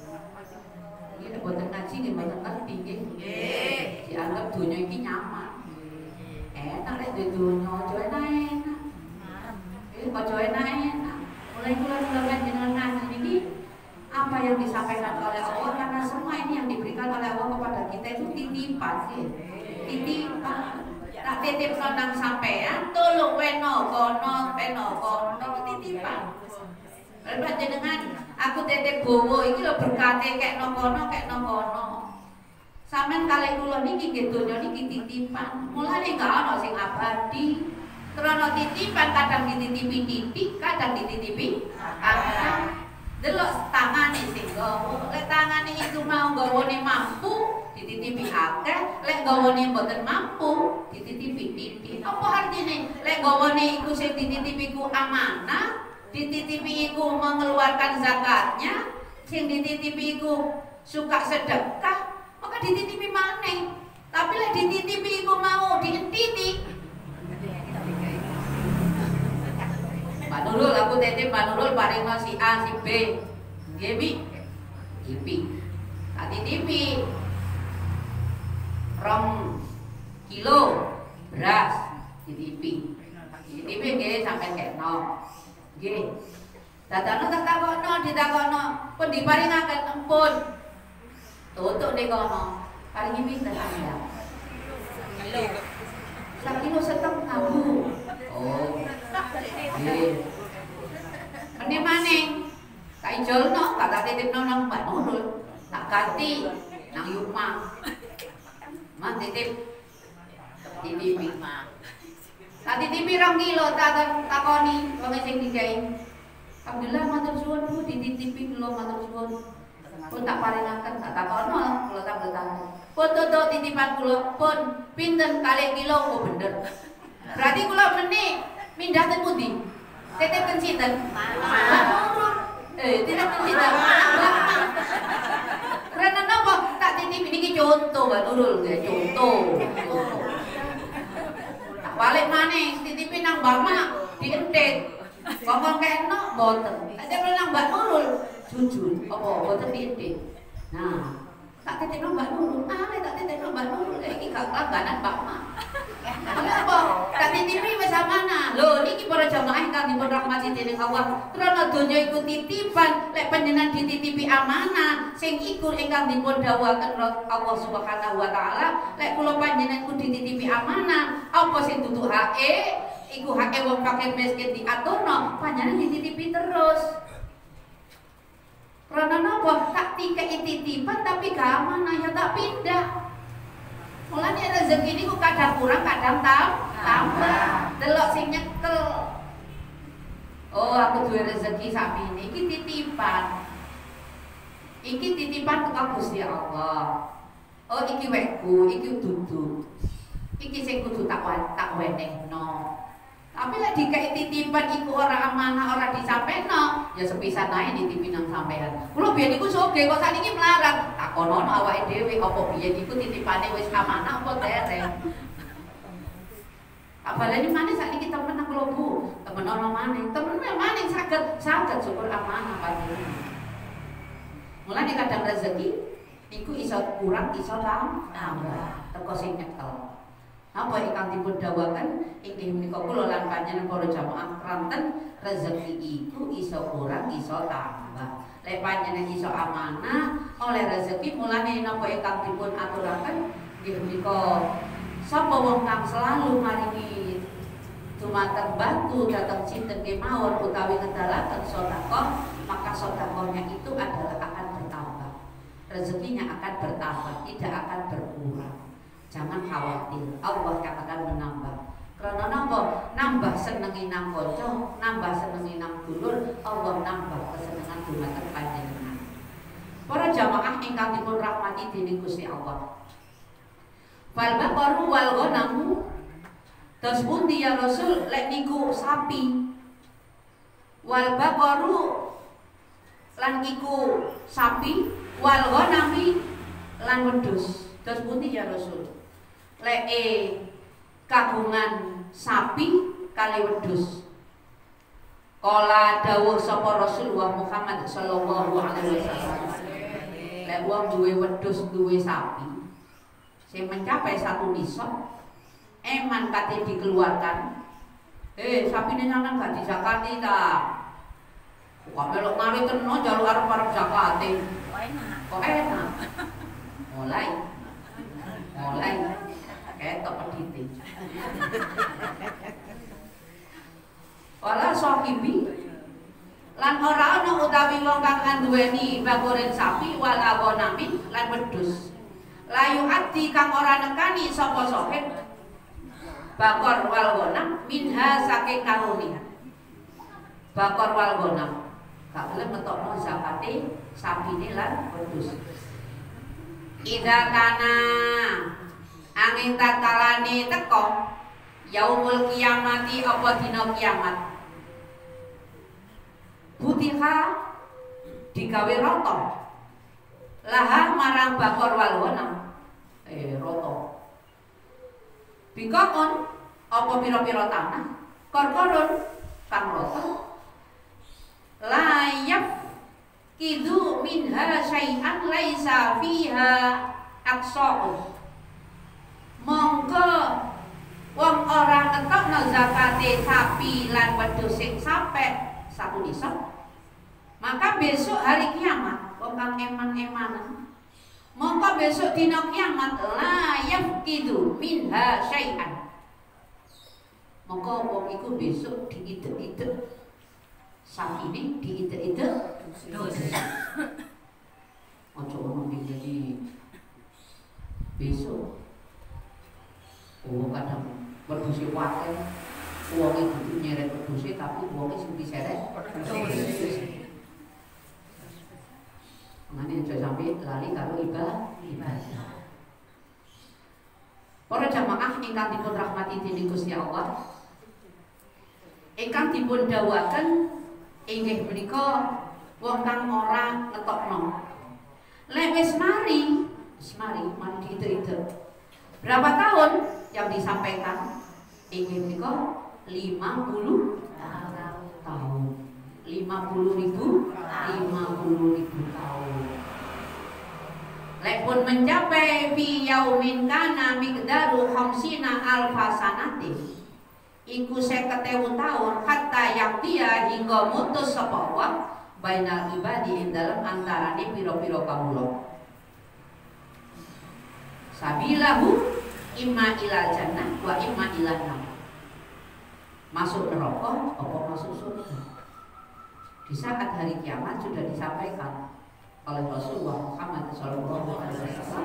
S1: nggih mboten ngerti nggih. Nggih. Dianggap donya iki nyaman. Enak lek duwe donya aja enak-enak. Eh aja enak-enak. Mulai kula kula jenengan ngaji niki apa yang disampaikan oleh Allah karena semua ini yang diberikan oleh Allah kepada kita itu titipan nggih. Titipan. Tak titip nang sampean tulung weno kono peno kono iki titipan. Lha jenengan aku titip bowo iki lho berkate kek nang kono kek nang kono. Sampeyan kalih kula niki nggih donya niki titipan. Mulane gak ana sing abadi. Krana titipan kadang dititipi titik, kadang dititipi akal. Delok tangane sing gawa, lek tangane iku mau gawane mampu dititipi akeh, lek gawane mboten mampu dititipi titik. Apa artine? Lek gawane iku sing dititipi ku amanah, dititipi iku mengeluarkan zakatnya, sing dititipi iku suka sedekah, maka dititipi maneh. Tapi lek dititipi iku mau dientiti. Pak Nurul aku titip Pak Nurul paring si A si B. Nggih, Bi. Tipi. Tak titipi. Rong kilo beras titipi. Titipi nggih sampeyan kekno. Nggih. Dadane tak takokno, ditakokno, pun diparingaken empun. Tutuk ning kono. Paringi pinten Anda? Kilo. Sak kilo setengah, Bu. Oh. Nggih. Mene maning tak ijolno, tak titipno nang Mbak Nurul. Tak ganti nang Yukma. Mas titip titipi. Tak titipi rong kilo tak takoni wong sing digawe. Alhamdulillah matur suwun Bu dititipi kula matur suwun. Pun tak paringaken tak takono kula tak bertahan. Pun tutuk titipan kula pun pinten kalih kilo kok bener. Berarti kula meni mindah ten pundi? Titip ten sinten? Eh, titip ten sinten? Karena napa tak titip niki contoh Mbak Nurul nggih, contoh. Tak balik maneh titipi nang Mbak Mak dientet. Ngomong kena mboten. Titip nang Mbak Nurul jujur apa mboten dientet. Nah, tak titip nang Mbak Nurul. Ah, tak titip nang Mbak Nurul iki gak langganan Mbak Mak. Apa? Tak titipi wis amana. Lho niki para jamaah ingkang dipun rahmati dening Allah. Krana donya iku titipan, lek panjenengan dititipi amanah, sing iku ingkang dipun dawuhaken Allah Subhanahu wa taala, lek kula panjenengan ku dititipi amanah, apa sing dudu hake, iku hake wong fakir miskin diaturno, panjenengan dititipi terus. Krana napa? Tak tikeki titipan tapi gak amanah ya tak pindah. Mulane rezeki niku kadang kurang, kadang tambah. Delok sing nyekel. Oh, aku duwe rezeki sakmene. Iki titipan. Iki titipan teko Gusti Allah. Oh, iki wekku, iki dudu. Iki sing kudu tak tak wenehno. Tapi lek dikek titipan iku ora amanah, ora disampeno, ya sepisan ae dititipi nang sampean. Kulo biyen iku sugih kok sakniki melarat. Takonono awake dhewe apa biyen iku titipane wis amanah apa dereng. Apalagi maneh sakniki temen nang kula Bu, temen ana maneh, temen maneh saged saged syukur amanah panjenengan. Mulane kadang rezeki niku iso kurang, iso tambah. Teko sing nyekel. Apa ingkang dipun dawuhaken inggih menika kula lan panjenengan para jamaah Kranten, rezeki iku iso kurang iso tambah. Lek panjenengan iso amanah oleh rezeki, mulane napa ingkang dipun aturaken inggih menika sapa wong kang selalu maringi dumateng bantu dhateng sinten kemawon utawi ngedalaken sedekah, maka sedekahnya itu adalah akan bertambah. Rezekinya akan bertambah, tidak akan berkurang. Jangan khawatir, Allah yang akan menambah. Karena nambah, nambah senengi nang kanca, nambah senengi nang dulur, Allah nambah kesenengan dumateng panjenengan. Para jamaah ingkang dipun rahmati dening Gusti Allah. Fal baqaru wal ghanamu. Terus pundi ya Rasul lek niku sapi. Wal baqaru lan iku sapi, wal ghanami lan wedhus. Terus pundi ya Rasul? Lek kagungan sapi kali wedhus. Kala dawuh sapa Rasulullah Muhammad sallallahu alaihi wasallam. Lek wong duwe wedhus duwe sapi sing mencapai satu nisab eman kate dikeluarkan. Eh, sapine sampean gak dizakati ta? Kok melok mari kena jaluk arep-arep zakate.
S2: Kok enak.
S1: Kok enak. Mulai. Mulai ketok pedite. Wala sahibi lan ora ana utawi wong kang anduweni bagoren sapi wala gonamin lan wedhus. Layu ati kang ora nekani sapa sahib bakor wal gonam minha saking karunia. Bakor wal gonam gak gelem ngetokno zakate sapine lan wedhus. Ida kana angin tatalane teko yaumul kiamati apa dina kiamat butiha digawe roto laha marang bakor wal gonam eh roto bikakon apa pira-pira tanah korkoron kang roto layaf kidu minha syai'an laisa fiha aqsa'un mongko wong ora ngetokno zakate sapi lan wedhus sing sampe satu nisab maka besok hari kiamat wong kang eman-emanan mongko besok dina kiamat la yafqidu minha syai'an mongko wong iku besok diidek-idek sapine diidek-idek dosa. Ojo ono jadi besok. Oh kadang wedhuse wae wonge kudu nyeret wedhuse tapi wonge sing diseret wedhus. Mane aja sampe lali karo ibadah. Para jamaah ingkang dipun rahmati dening Gusti Allah. Ingkang dipun dawuhaken inggih menika wong kang ora ngetokno. Lek wis mari, wis mari, mari diitek-itek. Berapa tahun yang disampaikan? Inggih menika lima puluh tahun. lima puluh ribu, lima puluh ribu tahun. Lek pun mencapai fi yaumin kana miqdaru khamsina alfa sanatin. Iku seket ewu tahun hatta yang dia hingga mutus sapa wong bainal ibadi ing dalem antarane pira-pira kawula. Sabilahu imma ilal jannah wa imma ilan nar. Masuk neraka apa masuk surga. Di saat hari kiamat sudah disampaikan oleh Rasulullah Muhammad shallallahu alaihi wasallam.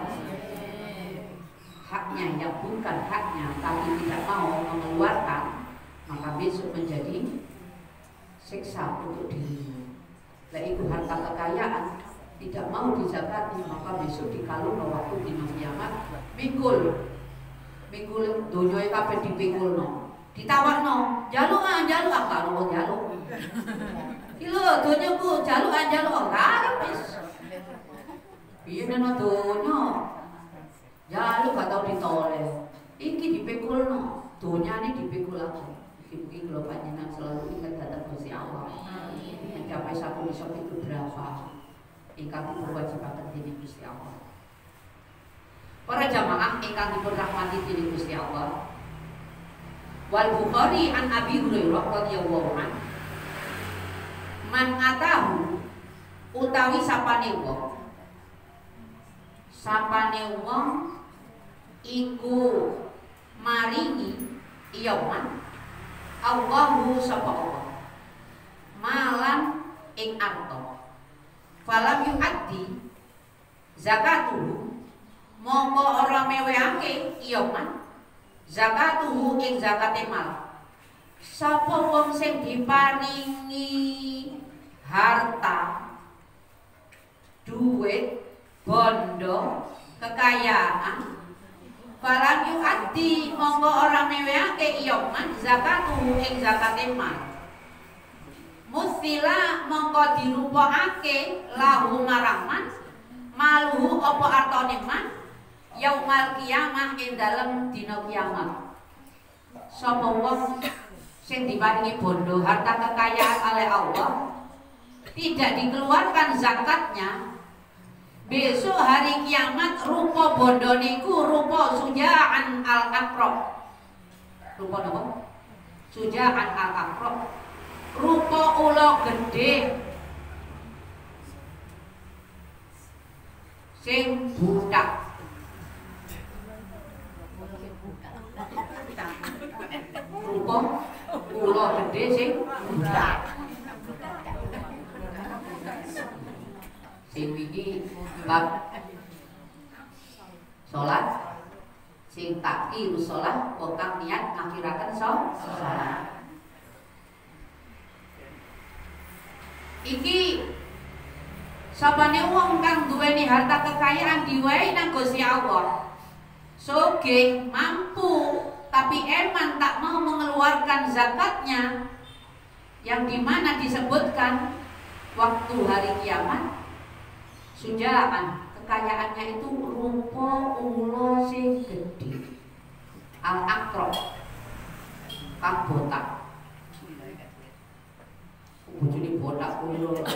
S1: Haknya yang bukan haknya tapi tidak mau mengeluarkan maka besok menjadi siksa untuk dirinya. Lah itu harta kekayaan tidak mau dizakati maka besok dikalung waktu dina kiamat mikul mikul donyoe kabeh dipingkulno ditawakno jaluk ah jaluk ah karo jaluk iki lho donyoku jaluk ah jaluk karo wis piye nang donyo jaluk gak tau ditoleh iki dipingkulno donyane dipingkulake iki kula panjenengan selalu ingat datang Gusti Allah mencapai satu nisab itu berapa ingkang berwajibaken dening Gusti Allah. Para jamaah ingkang dipun rahmati dening Gusti Allah. Wal Bukhari an Abi Hurairah radhiyallahu anhu. Man atahu utawi sapane wong sapane wong iku maringi iya man Allahu sapa Allah malan ing arta falam yu'addi zakatuhu mongko ora mewehake iya man zakatuhu ing zakate mal sapa wong sing diparingi harta duit bondo kekayaan falam yu'addi mongko ora mewehake iya man zakatuhu ing zakate mal musila mongko dirupakake lahu marahman maluhu apa artane man yaumal kiamah ing dalem dina kiamat. Sapa wong sing diparingi bondo harta kekayaan oleh Allah tidak dikeluarkan zakatnya besok hari kiamat rupa bondo niku rupa Suja'an al-Aqra. Rupa napa? Suja'an al-Aqra. Rupa ula gede sing budak. Rupa ula gede sing budak. Sing iki bab salat sing takiru salat kok kang niat ngakhiraken salat. Iki sabane wong kang duweni harta kekayaan diwai nang Gusti Allah. Sugih, mampu, tapi eman tak mau mengeluarkan zakatnya, yang dimana disebutkan waktu hari kiamat Suja'an, kekayaannya itu rupa ula sing gedhe. Al-Aqra, kang botak. Bojone botak kuwi lho.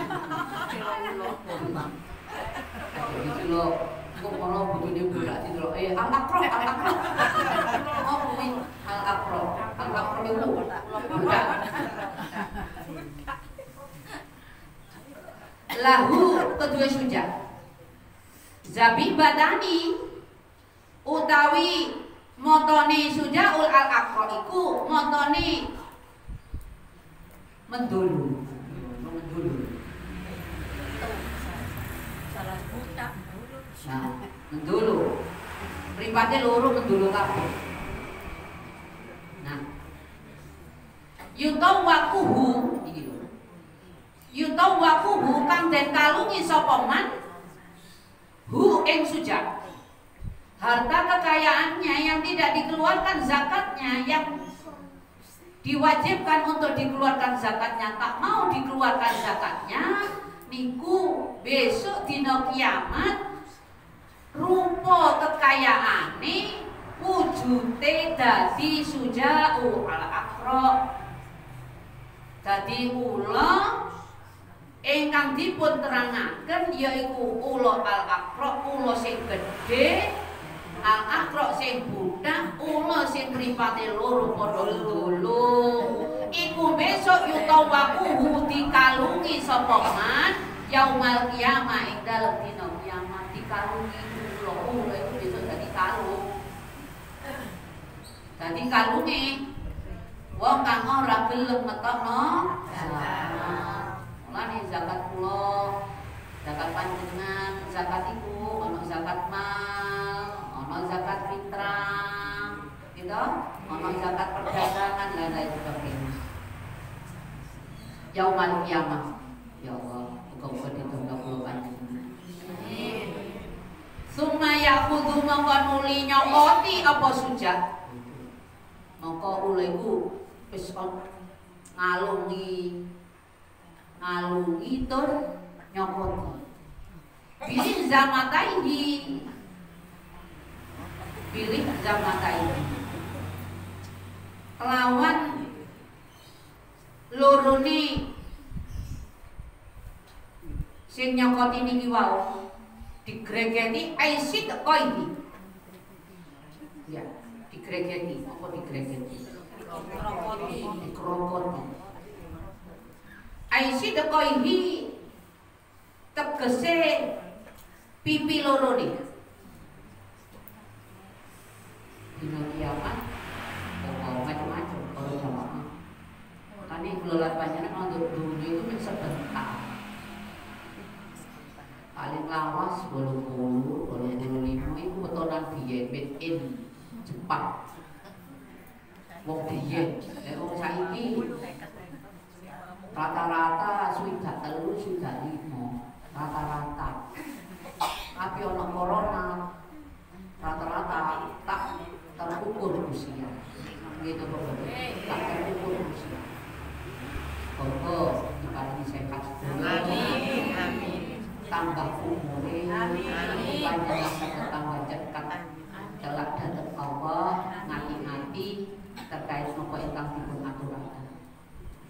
S1: Jadi lho, kok ono bojone botak didelok eh Al-Aqra, Al-Aqra. Oh kuwi Al-Aqra. Al-Aqra itu botak. Lahu kedua suja Zabi badani utawi motone Sujaul al-Aqra iku motone mendulu mendulu salah buta nah mendulu mripate loro mendulu kabeh. Nah yutawakuhu iki lho yutawakuhu kang den kalungi sapa man hu ing suja, harta kekayaannya yang tidak dikeluarkan zakatnya, yang diwajibkan untuk dikeluarkan zakatnya tak mau dikeluarkan zakatnya, niku besok dina kiamat rupa kekayaane wujude dadi Suja'ul al-Aqra, dadi ula ingkang dipun terangaken yaiku ula al-Aqra, ula sing gedhe, al-Aqra sing budak, ula sing mripate loro padha ndolo. Iku besok yutawakuhu dikalungi sapa man yaumal qiyamah, ing dalem dina kiamat dikalungi ula. Ula iku besok dadi kalung. Dadi kalunge wong kang ora gelem ngetokno zakat. Mulane zakat kula, zakat panjenengan, zakat iku ana zakat mal, ana zakat fitrah, gitu, ana zakat perdagangan lan lain sebagainya. Yaumal qiyamah. Ya Allah, muga-muga ditunggu kula panjenengan. Amin. Summa ya'khudhu mongko nuli nyokoti apa sujat. Mongko ula iku wis ngalungi ngalungi tur nyokot pilih zamataihi pilih zamataihi kelawan lorone sing nyokot ini wau digregeti aisid koini ya digregeti apa digregeti dikrokoti dikrokoti Aisi dekoihi tegese pipi loro nih. Dina kiamat oh, macam-macam kalau jamaah. Tadi gelola panjenengan untuk dunia itu men sebentar. Paling lawas bolu bolu, bolu bolu lima itu betonan biyen made in Jepang. Wong biyen, lek wong saiki rata-rata sudah telu sudah lima rata-rata, tapi ono corona rata-rata tak terukur usia, gitu pokoknya tak terukur usia. Pokok diparingi sehat
S2: Amin, amin.
S1: Tambah umure, panjang saged tambah cekat, celak dhateng Allah, ngati-ngati terkait napa ingkang dipun aturaken.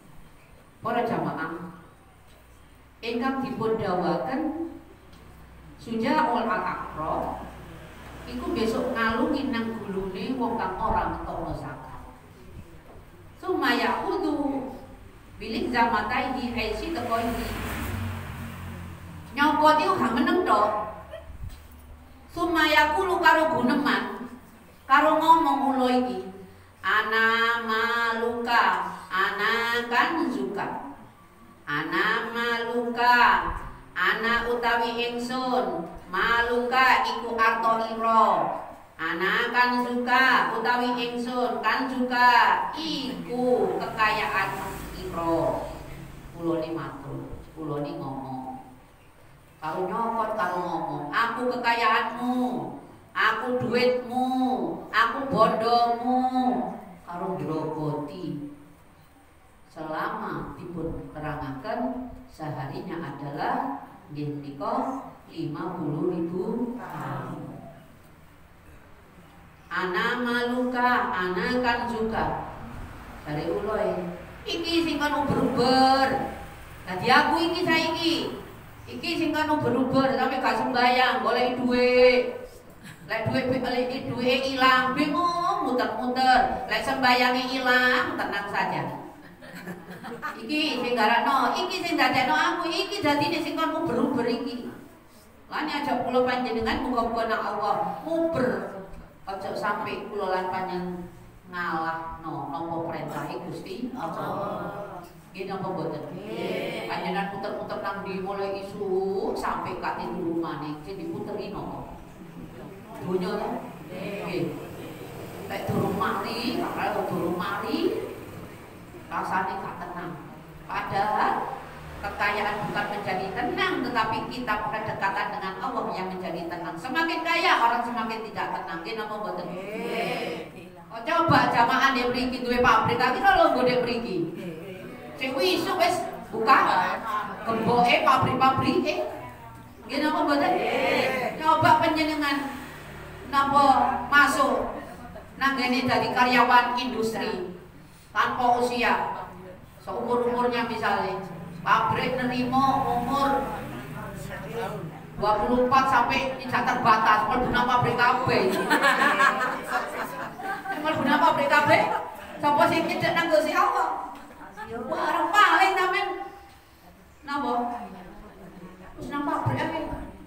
S1: Para jamaah ingkang dipun dawaken Sujaul al-Aqra iku besok ngalungi nang gulune wong kang ora ngetokno zakat. Sumaya kudu bilik zamataihi aisi teko iki. Nyokot iku gak meneng tok. Sumaya kulo karo guneman karo ngomong ulo iki. Ana maluka, ana kan zuka. Ana maluka, ana utawi ingsun, maluka iku arto ira. Ana kan zuka utawi ingsun, kan zuka iku kekayaan ira. Kulone matur, kulone ngomong. Karo nyokot karo ngomong, aku kekayaanmu, aku duitmu, aku bondomu. Karo grogoti selama dipun terangaken seharinya adalah nggih menika lima puluh ribu tahun. Ana maluka, ana kan juga dari uloy iki sing kan uber-uber. Dadi aku iki saiki iki sing kan uber-uber sampe gak sembayang golek dhuwit. Lek duit balik duit hilang, bingung muter-muter. Lek sembayange hilang, tenang saja. Iki sing garakno, iki sing dadekno aku, iki dadine sing kon uber-uber iki. Lan aja kula panjenengan muga-muga nang Allah uber. Aja sampai kula lan panjenengan ngalahno napa perintahe Gusti Allah. Nggih napa mboten? Nggih. Panjenengan muter-muter nang ndi mulai isuk sampai kate rumane, sing diputeri napa? Dunia lah, nggih. Lek durung mari, kalau durung mari, rasanya gak tenang. Padahal kekayaan bukan menjadi tenang, tetapi kita berdekatan dengan Allah yang menjadi tenang. Semakin kaya orang semakin tidak tenang. Nggih napa mboten? Oh, coba jamaah dia mriki duwe pabrik, iki lho nggo dia mriki. Sing isuk wis buka gemboke pabrik-pabrike. Nggih napa mboten? Coba panjenengan napa masuk nang ngene dadi karyawan industri tanpa usia seumur-umurnya misalnya pabrik nerima umur dua puluh empat sampai tidak terbatas mlebu nang pabrik kabeh. Mlebu nang pabrik kabeh sapa sing nyedhek nang Gusti Allah? Barang paling sampean napa? Wis nang pabrik ae.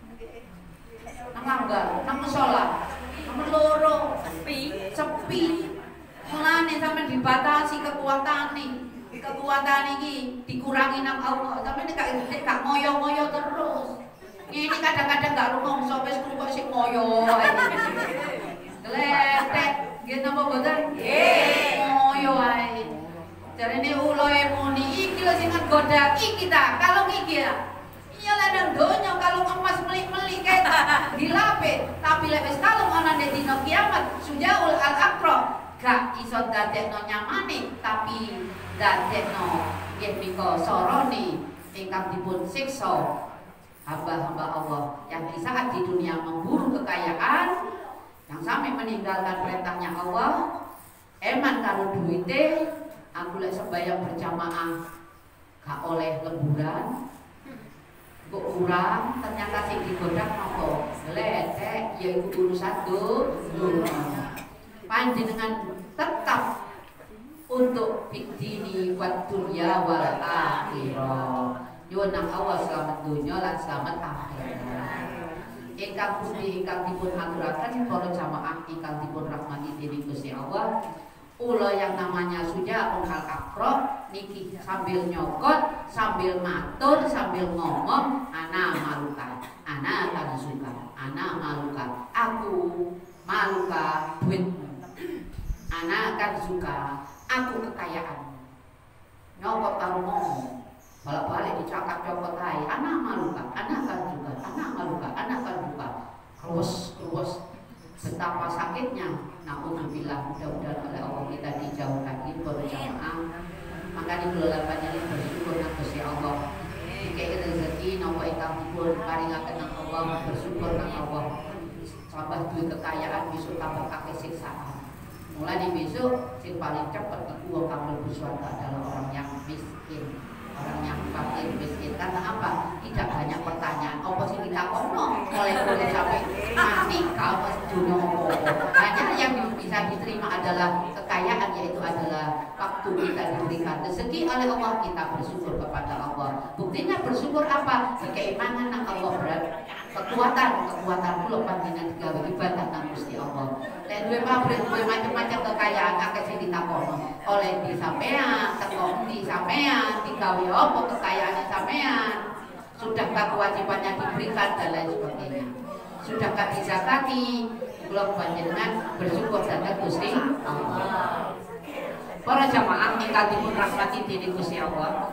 S1: Nang manggal, nang musala, nang loro, sepi, sepi. Mulane sampean dibatasi kekuatane. Kekuatan iki dikurangi nang Allah. Sampeyan gak gak ngoyo-ngoyo terus. Ini kadang-kadang gak rumangsa wis kok sing ngoyo ae. Gletek, nggih napa mboten? Nggih. Ngoyo ae. Jarene uloe muni iki lho sing nggoda iki ta, kalung iki ya. Iya lah nang donya kalung emas melik-melik kae dilapet, tapi lek wis kalung ana ning dina kiamat, sujaul al-aqra gak iso dadekno nyamane, tapi dadekno nggih menika sorone ingkang dipun siksa hamba-hamba Allah yang di saat di dunia memburu kekayaan, yang sampai meninggalkan perintahnya Allah, eman karo duwite, aku lek sembahyang berjamaah gak oleh lemburan. Kok kurang, ternyata sing digodhog napa? Gletek, yaiku urusan dunya. Panjenengan tetap untuk bidini wa dunya wal akhirah. Nyuwun Allah selamat dunya lan selamat akhirat. Ingkang pundi ingkang dipun aturaken para jamaah ingkang dipun rahmati dening Gusti Allah. Ula yang namanya Sujaul al-Aqra niki sambil nyokot, sambil matur, sambil ngomong, ana maluka, ana akan suka, ana maluka, aku maluka duitmu, ana akan suka, aku kekayaan. Nyokot karo ngomong, balik-balik dicakap cokot ae, ana maluka, ana akan suka, ana maluka, ana akan suka, terus terus betapa sakitnya. Na'udzubillah, mudah-mudahan oleh Allah kita dijauhkan di berjamaah. Makanya kula panjenengan bersyukur nang Gusti Allah. Dikei rezeki napa ingkang dipun paringaken nang Allah, bersyukur nang Allah. Tambah duwe kekayaan besok tambah akeh siksaan. Mulane besok sing paling cepet iku wong kang mlebu swarga adalah orang yang miskin. orang yang fakir miskin. Karena apa? Tidak banyak pertanyaan. Apa sih kita kono oleh boleh sampai mati kalau dunia apa? Hanya yang bisa diterima adalah kekayaan, yaitu adalah waktu kita diberikan rezeki oleh Allah, kita bersyukur kepada Allah. Buktinya bersyukur apa? Keimanan nang Allah berat. Kekuatan, kekuatan kula panjenengan digawe ibadah nang Gusti Allah. Nek duwe pabrik, duwe macam-macam kekayaan akeh sing ditakono. Oleh di sampean, teko di sampean, digawe apa kekayaane sampean? Sudahkah kewajibannya diberikan dan lain sebagainya? Sudahkah dizakati? Kula panjenengan bersyukur dhateng Gusti Allah. Para jamaah ingkang dipun rahmati dening Gusti Allah,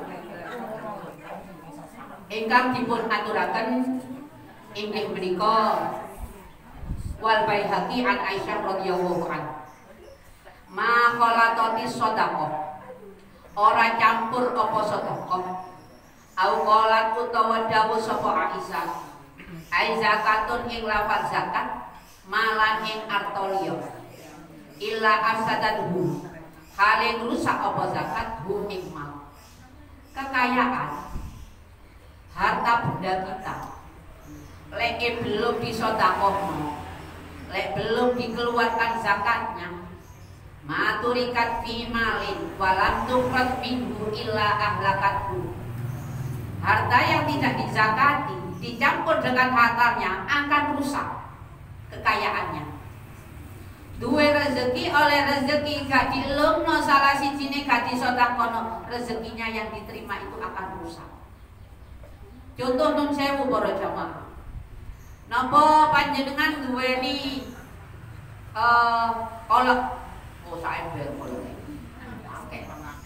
S1: ingkang dipun aturaken inggih menika wal Baihaqi an Aisyah radhiyallahu anha, ma khalatatis shadaqah, ora campur apa sedekah, au qalat utawa dawuh sapa Aisyah, ai zakatun ing lafaz zakat malan ing artoliyo illa afsadadhu, hale rusak apa zakat hu ing mal. Kekayaan harta benda kita lek belum disedekahno, lek belum dikeluarkan zakatnya, maturikat fi malin walam tukrat minhu illa ahlakathu, harta yang tidak dizakati dicampur dengan hartanya akan rusak kekayaannya. Duwe rezeki oleh rezeki gak dilungno salah sijine gak disedekahno, rezekinya yang diterima itu akan rusak. Contoh nun sewu para jamaah, napa panjenengan duweni eh kolak, oh saember kolak akeh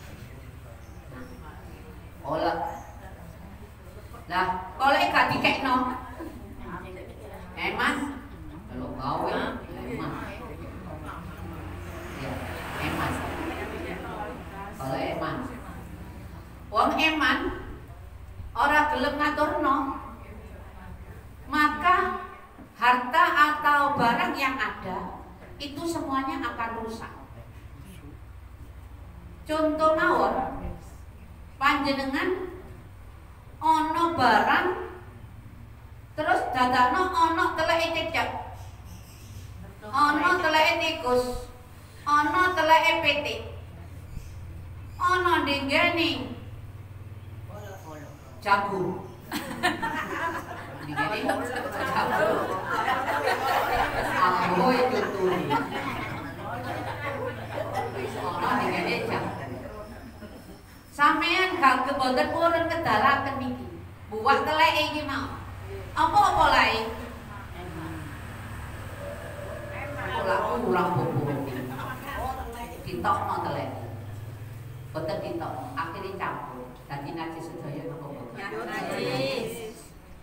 S1: kolak, lah kolak gak dikekno eman kalau gawe eman ya eman kalau eman wong eman ora gelem ngaturno, maka harta atau barang yang ada itu semuanya akan rusak. Contoh mawon, panjenengan ono barang terus dadakno ono teleke cecek, ono teleke tikus, ono teleke pitik, ono dinggene jagung. Digene jagung. Aku itu tuh. Ono digene jagung. Sampeyan gak keboten purun kedalaken niki. Buak teleke iki mau. Apa-apa lae? Ora kurang bobot. Ditokno teleke. Boten ditokno, akhire campur. Dadi najis sedaya napa boten? Najis.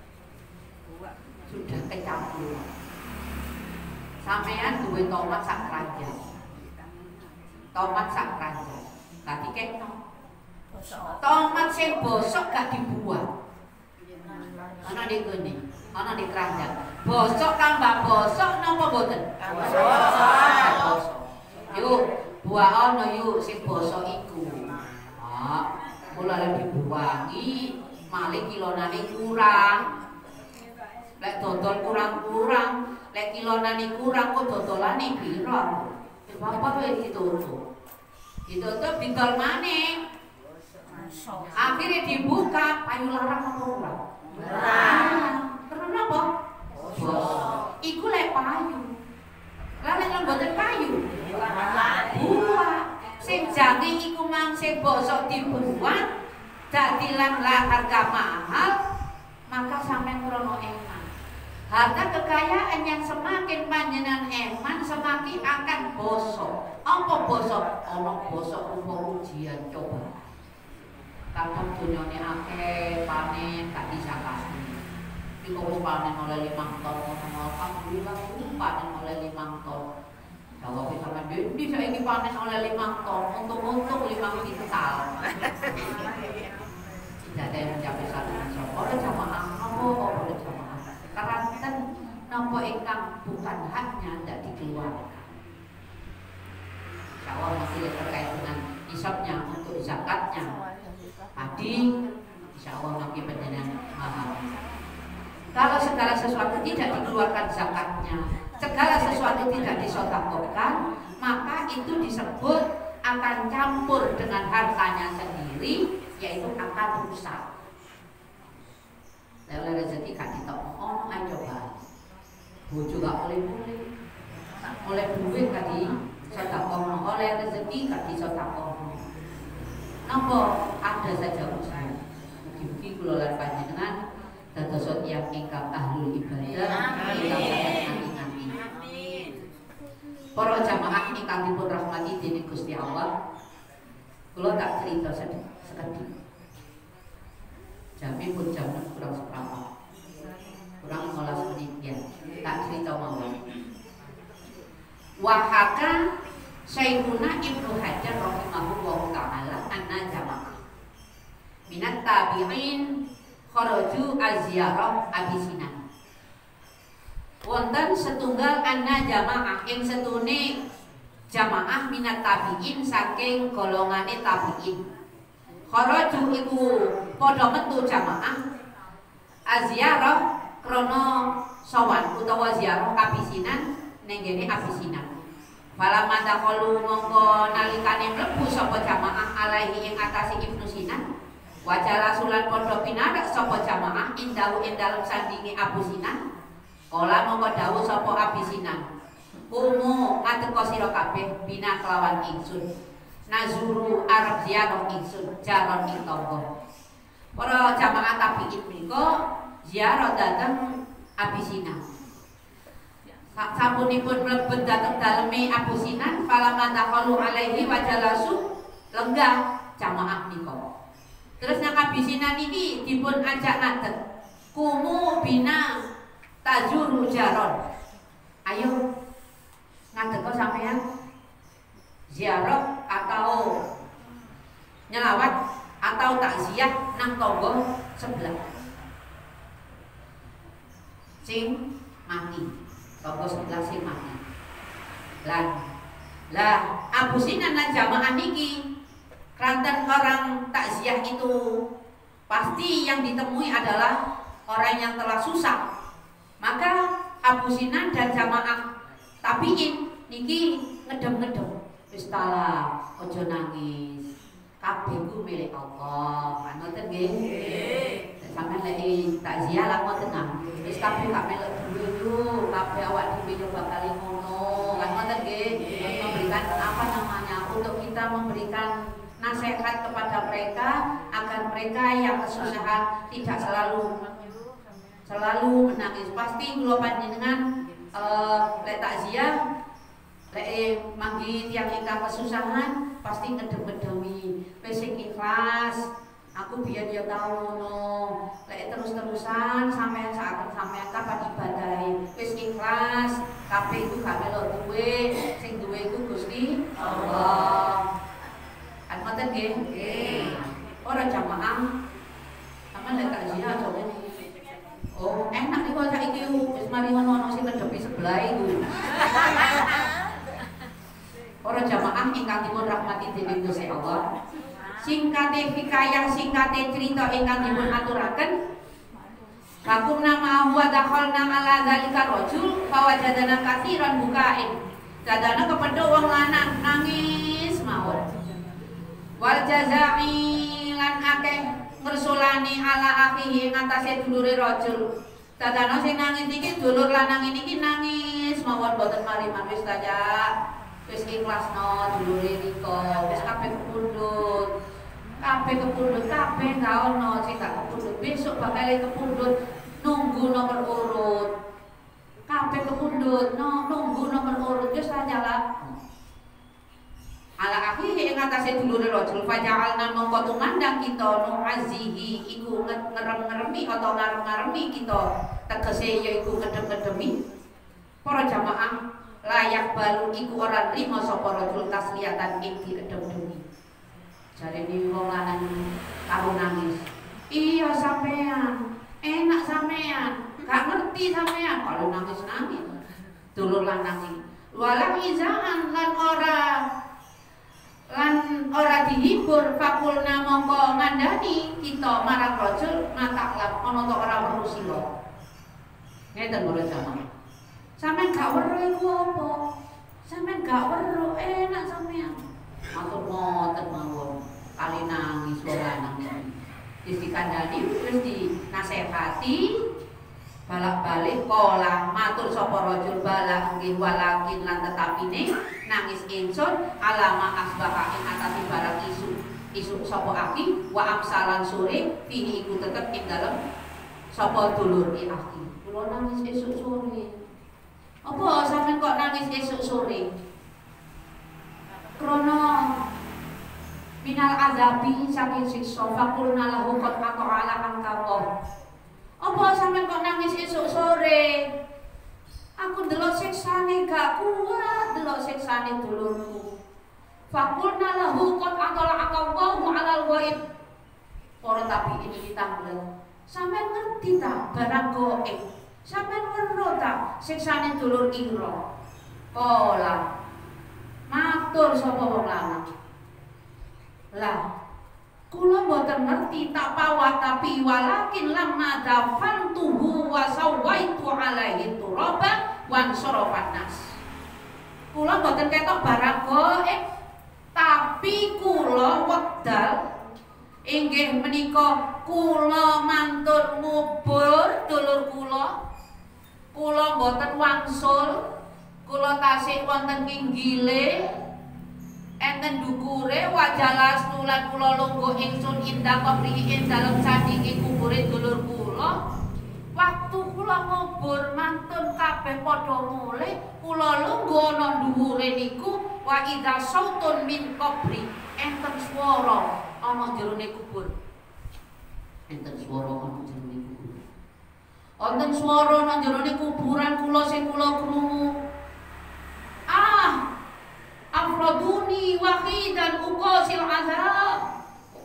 S1: Sudah kecampur. Sampeyan duwe tomat sak keranjang. Tomat sak keranjang. Tadi kekno. Tomat sing bosok gak dibuang. Ana di kene, ana di keranjang. Bosok tambah bosok napa boten? Bosok. Yuk, buah ana yuk sing bosok iku. Ah, kula lek dibuangi malih kilonane kurang. Lek dodol kurang-kurang, lek kilonane kurang kok dodolane piro? Bapak wis ditutup. Ditutup didol maneh. Akhirnya dibuka, payu larang apa ora? Larang. Terus napa? Bosok. Iku lek payu. Lah lek mboten payu, buah. Sing jange iku mang sing bosok dibuang, dadi lan harga mahal, maka sampean krono eman. Harta kekayaan yang semakin panjenengan eman, semakin akan bosok. Apa bosok? Ana bosok rupa ujian coba. Kadang dunyane akeh panen gak disakasi. Iku panen oleh lima ton, alhamdulillah panen oleh lima ton. Kalau bisa kan di saiki panen oleh lima ton, untung-untung lima kintal. Tidak ada yang mencapai satu juta. Oleh jamaah, apa oleh jamaah? Karanten nopo ingkang bukan haknya tidak dikeluarkan. Insyaallah masih terkait dengan hisabnya untuk zakatnya. padi, insya Allah nabi panjenengan mahal. Kalau segala sesuatu tidak dikeluarkan zakatnya, segala sesuatu tidak disedekahkan, maka itu disebut akan campur dengan hartanya sendiri, yaitu akan rusak. Lalu rezeki kan ditokong, ayo coba. Bojo gak boleh boleh, oleh duit kan di sedekah, oleh rezeki kan di sedekah. Napa ada saja usaha. Mugi-mugi kula lan panjenengan dados tiyang ingkang ahlul ibadah, ingkang ngati-ngati. Amin. Para jamaah ingkang dipun rahmati dening Gusti Allah, kula tak cerita sekedhik. Jame pun jam kurang seperempat, kurang lima belas menit ya. Tak cerita mawon. Wahaka Syekhuna Ibnu Hajar rahimahullahu taala anna jamaah minat tabi'in kharaju aziyarah abisinan. Wonten setunggal anna jamaah ing setune jamaah minat tabi'in saking golongane tabi'in. Kharaju iku padha metu jamaah aziyarah krana sowan utawa ziarah abisinan ning gene abisinan. Falamma taqalu mongko nalikane mlebu sapa jamaah alaihi ing atase Ibnu Sinan, wajah rasulan padha pinarak sapa jamaah indahu ing dalem sandinge Abu Sinan. Kala mongko dawuh sapa Abi Sinan, "Kumu ngateka sira kabeh bina kelawan ingsun. Nazuru arep ziarah ingsun jaron ing tangga." Para jamaah tabi'in menika ziarah dhateng Abi Sinan. Sapunipun mlebet dhateng daleme Abu Sinan, falamma taqalu alaihi wajalasu lenggah jamaah nika. Terus nang Abi Sinan iki dipun ajak ngadeg. Kumu bina tajuru jaron. Ayo ngadeg kok sampean ziarah atau nyelawat atau takziah nang tangga sebelah. Sing mati. Tangga sebelah sing mati. Lah, lah Abu Sinan lan jamaah niki kranten orang takziah itu pasti yang ditemui adalah orang yang telah susah. Maka Abu Sinan dan jamaah tabiin niki ngedem-ngedem. Wis tala, ojo nangis. Kabeh ku milik Allah. Kan ngoten nggih? Nggih. Sampeyan lek takziah lah ngoten nah. Wis kabeh gak melok duwe yo, kabeh awak dhewe yo bakal ngono. Kan ngoten nggih? Memberikan apa namanya? Untuk kita memberikan nasihat kepada mereka agar mereka yang kesusahan tidak selalu selalu menangis. Pasti kula panjenengan eh lek takziah lek manggi tiyang ingkang kesusahan pasti ngedem-ngedemi wis sing ikhlas. Aku biyen ya tau ngono. Lek terus-terusan sampean sak sampean kapan ibadahe wis ikhlas, kabeh iku gak melok duwe, sing duwe iku Gusti Allah. Kan ngoten nggih? Nggih. Ora jamaah. Sampeyan lek takziah coba. Oh, enak iki kok saiki wis mari ngono ana sing ngedepi sebelah iku. Para jamaah ingkang dipun rahmati dening Gusti Allah. Singkate hikayah singkate cerita ingkang dipun aturaken. Lakum nama wa dakhalna ala zalika rajul fawajadana katsiran bukain. Dadana kepedho wong lanang nangis mawon. Wal jazai lan akeh ngersulani ala akhihi ngatasé dulure rajul. Dadana sing nangis iki dulur lanang iki nangis mawon boten mariman wis saja. Wis ikhlasno dulure nika, wis kabeh kepundhut. Kabeh kepundhut, kabeh gak ono sing gak kepundhut. Besok bakal kepundhut nunggu nomor urut. Kabeh kepundhut, no, nunggu nomor urut wis saja lah. Ala akhihi ing atase dulure rajul faja'alna mongko tumandang kita nu'azihi iku ngerem-ngeremi atau ngarem-ngaremi kita tegese yaiku ngedem-ngedemi. Para jamaah layak balu iku ora nrimo sapa rajul tasliyatan ing dikedem-demi. Jarene wong lanang karo nangis. Iya sampean, enak sampean, gak ngerti sampean kalau nangis-nangis. Dulur lanang iki. Walam izaan lan ora lan ora dihimbau ngibur fakulna mongko ngandani kita marang rajul mataklam ana ta ora perlu sira. Ngeten lho jamaah. Sampeyan gak weruh iku apa? Sampeyan gak weruh enak sampeyan. Matur ngoten mawon. Kali nangis ora nangis. Wis dikandani wis dinasehati balak-balik kolang matur sapa rajul balak nggih walakin lan tetapine nangis ingsun alama asbaha ing atase barang isu isu sapa aki wa amsalan sore fihi iku tetep ing dalem sapa dulur iki aki. Kula nangis esuk sore. Apa sampean kok nangis esuk sore? Krana minal azabi saking siksa fakulna lahu qad ata'ala angkallah. Apa sampean kok nangis esuk sore? Aku ndelok siksane gak kuat, ndelok siksane dulurku. Fakulna lahu qad ata'ala angkallah alal ghaib. Para tapi ini ditanglet. Sampean ngerti ta barang gaib? Sampean weruh ta siksane dulur ira? Kala matur sapa wong lanang. Lah, kula mboten ngerti tak pawat tapi walakin lamma dafantuhu wa sawaitu alaihi turaba wan sarafan nas. Kula mboten ketok barang gaib, tapi kula wedal inggih menika kula mantun ngubur dulur kula. Kula mboten wangsul, kula tasih wonten inggile enten dukure wajalas nulan kula lungguh ingsun indah kabri ing dalem sandinge kubure dulur kula. Waktu kula ngubur mantun kabeh padha mulih, kula lungguh ana dhuwure niku wa idza sautun min qabri enten swara ana jerone kubur. Enten swara ana jerone kubur. Wonten swara ana jerone kuburan kula sing kula krungu. Ah, afroduni wahidan uqasil azab.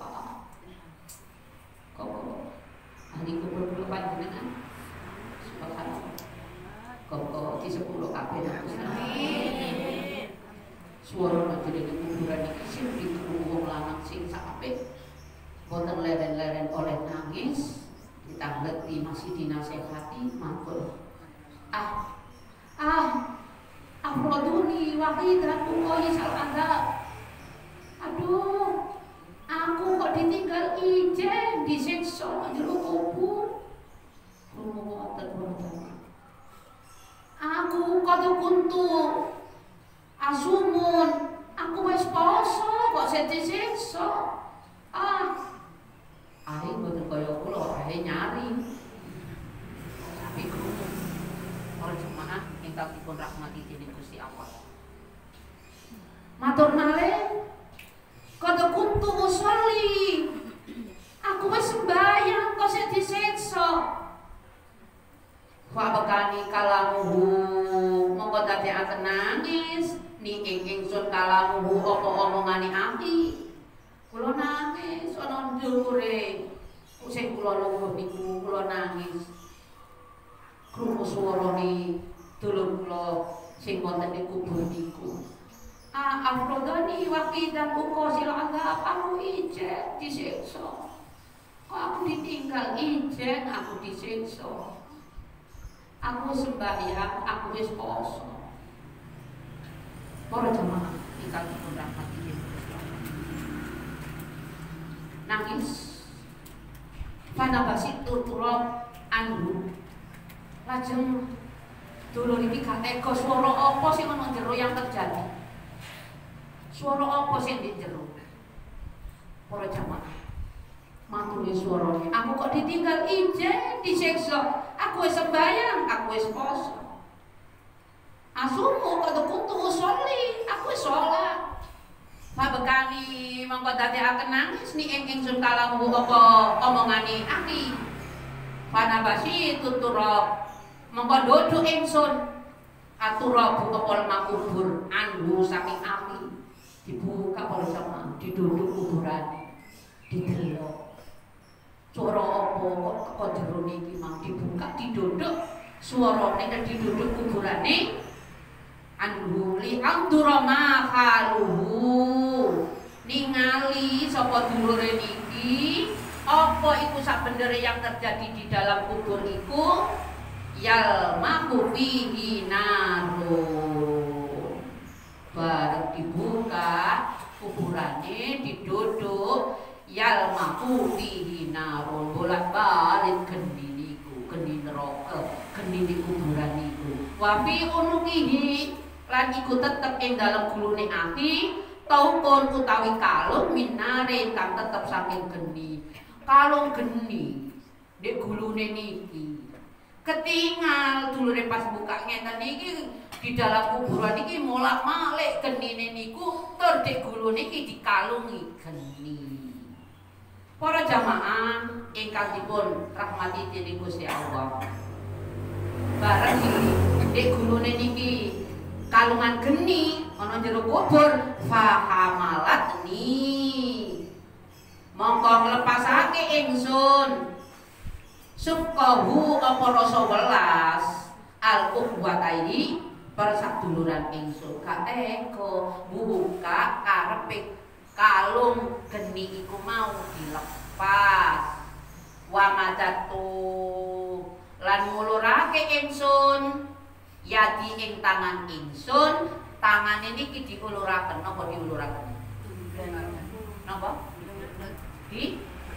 S1: Kok ahli kubur kula panjenengan subhanallah. Kok di sepuluh kabeh amin. Suara nang jenenge kuburan iki sing dikrungu wong lanang sing sak apik. Boten leren-leren oleh nangis, ditangleti masih dinasehati matur. Ah, ah Afroduni wahidan uqaisal azab. Aduh, aku kok ditinggal ijen disiksa jero kubur. Krungu wonten wonten. Aku kok kuntu asumun, aku wis poso kok sing disiksa. Ah. Ari mboten kaya kula, ae nyari. Tapi krungu. Para jemaah ingkang dipun rahmati dening Gusti Allah. Matur malih, kada kuntu usolli. Aku wis sembahyang kok sing disiksa. Wa bekani kalamuhu mongko dadekaken nangis ni ing ingsun kalamuhu apa omongane ati. Kula nangis ana ndhuwure sing kula lungguh niku kula nangis. Krungu swarane dulur kula sing wonten ing kubur niku. Ah afrodani waqidan uqasil azab, aku ijen disiksa. Kok aku ditinggal ijen aku disiksa. Aku sembahyang, aku wis poso. Para jemaah ingkang dipun rahmati Gusti Allah. Nangis panabasi tuturop anhu. Lajeng dulur iki gak tega swara apa sing ana jero yang terjadi. Swara apa sing di jero? Para jamaah maturi swarane, aku kok ditinggal ijen disiksa. Aku wis sembahyang, aku wis poso. Asumu kok kuntu usolli, aku wis salat. Mabekani mongko dadekaken nangis ni ing ingsun kalamu apa omongane ati. Panabasi tuturop mongko duduk ingsun aturabu apa makubur anhu saking api. Dibuka para jamaah, diduduk kuburane, didelok. Swara apa kok jero niki mang dibuka diduduk swarane nek diduduk kuburane anhu li andura ma khaluhu ningali sapa dulure niki, apa iku sakbendere yang terjadi di dalam kubur iku yal maku fihi narun. Bareng dibuka kuburane diduduk yal maku fihi narun, bolak-balik geni niku, geni neraka, geni di kuburan niku. Wa fi unukihi lan iku tetep ing dalam gulune ati taukun utawi kalung minare kang tetep saking geni. Kalung geni dek gulune niki ketinggal dulure pas buka ngeten niki di dalam kuburan niki molak-malik genine niku tur dek gulune iki dikalungi geni. Para jamaah ingkang dipun rahmati dening Gusti Allah, bareng dek gulune niki kalungan geni ana jero kubur, fahamalat ni mongko nglepasake ingsun subqahu apa rasa welas al ukhwataini persaduluran ingsun gak teko buka karepe kalung geni iku mau dilepas. Wa madatu lan ngulurake ingsun yadi ing tangan ingsun. Tangan ini diuluraken napa diuluraken? Napa? Di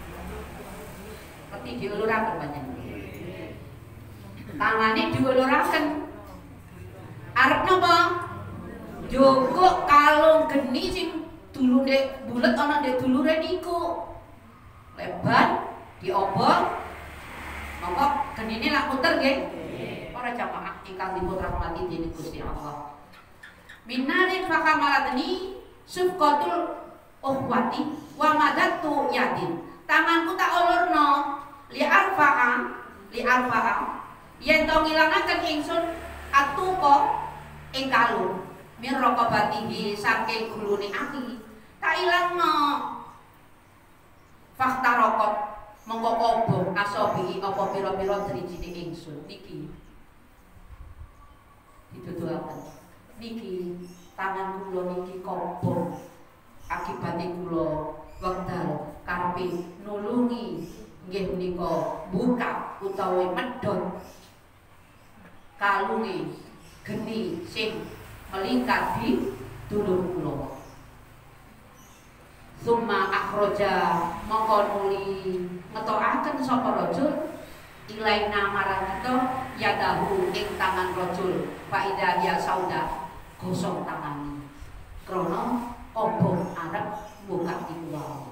S1: Peti diuluraken panjenengan. Tangane diuluraken. Arep napa? Jogok kalung geni sing dulure bulet ana ndek dulure niku. Lebar diobong. Monggo genine lak puter nggih. Para jamaah ingkang dipun rahmati dening Gusti Allah. Minarin fakamalatni subqatul ukhwati wa madatu yadin. Tanganku tak ulurno li arfa'a li arfa'a yen to ngilangaken ingsun atuqa ing kalung min raqabatihi saking gulune ati tak ilangno fakta rokot mongko obong asobi apa pira-pira drijine ingsun niki dituduhaken. Niki tangan kula niki kobong akibate kula wekdal karepe nulungi nggih menika buka utawi medhot kalunge geni sing melingkar di dulur kula. Summa akhraja mongko nuli ngetokaken sapa rajul ilaina marang kita yadahu ing tangan rajul faida ya sauda gosong tangan krana obong arep buka iku wae.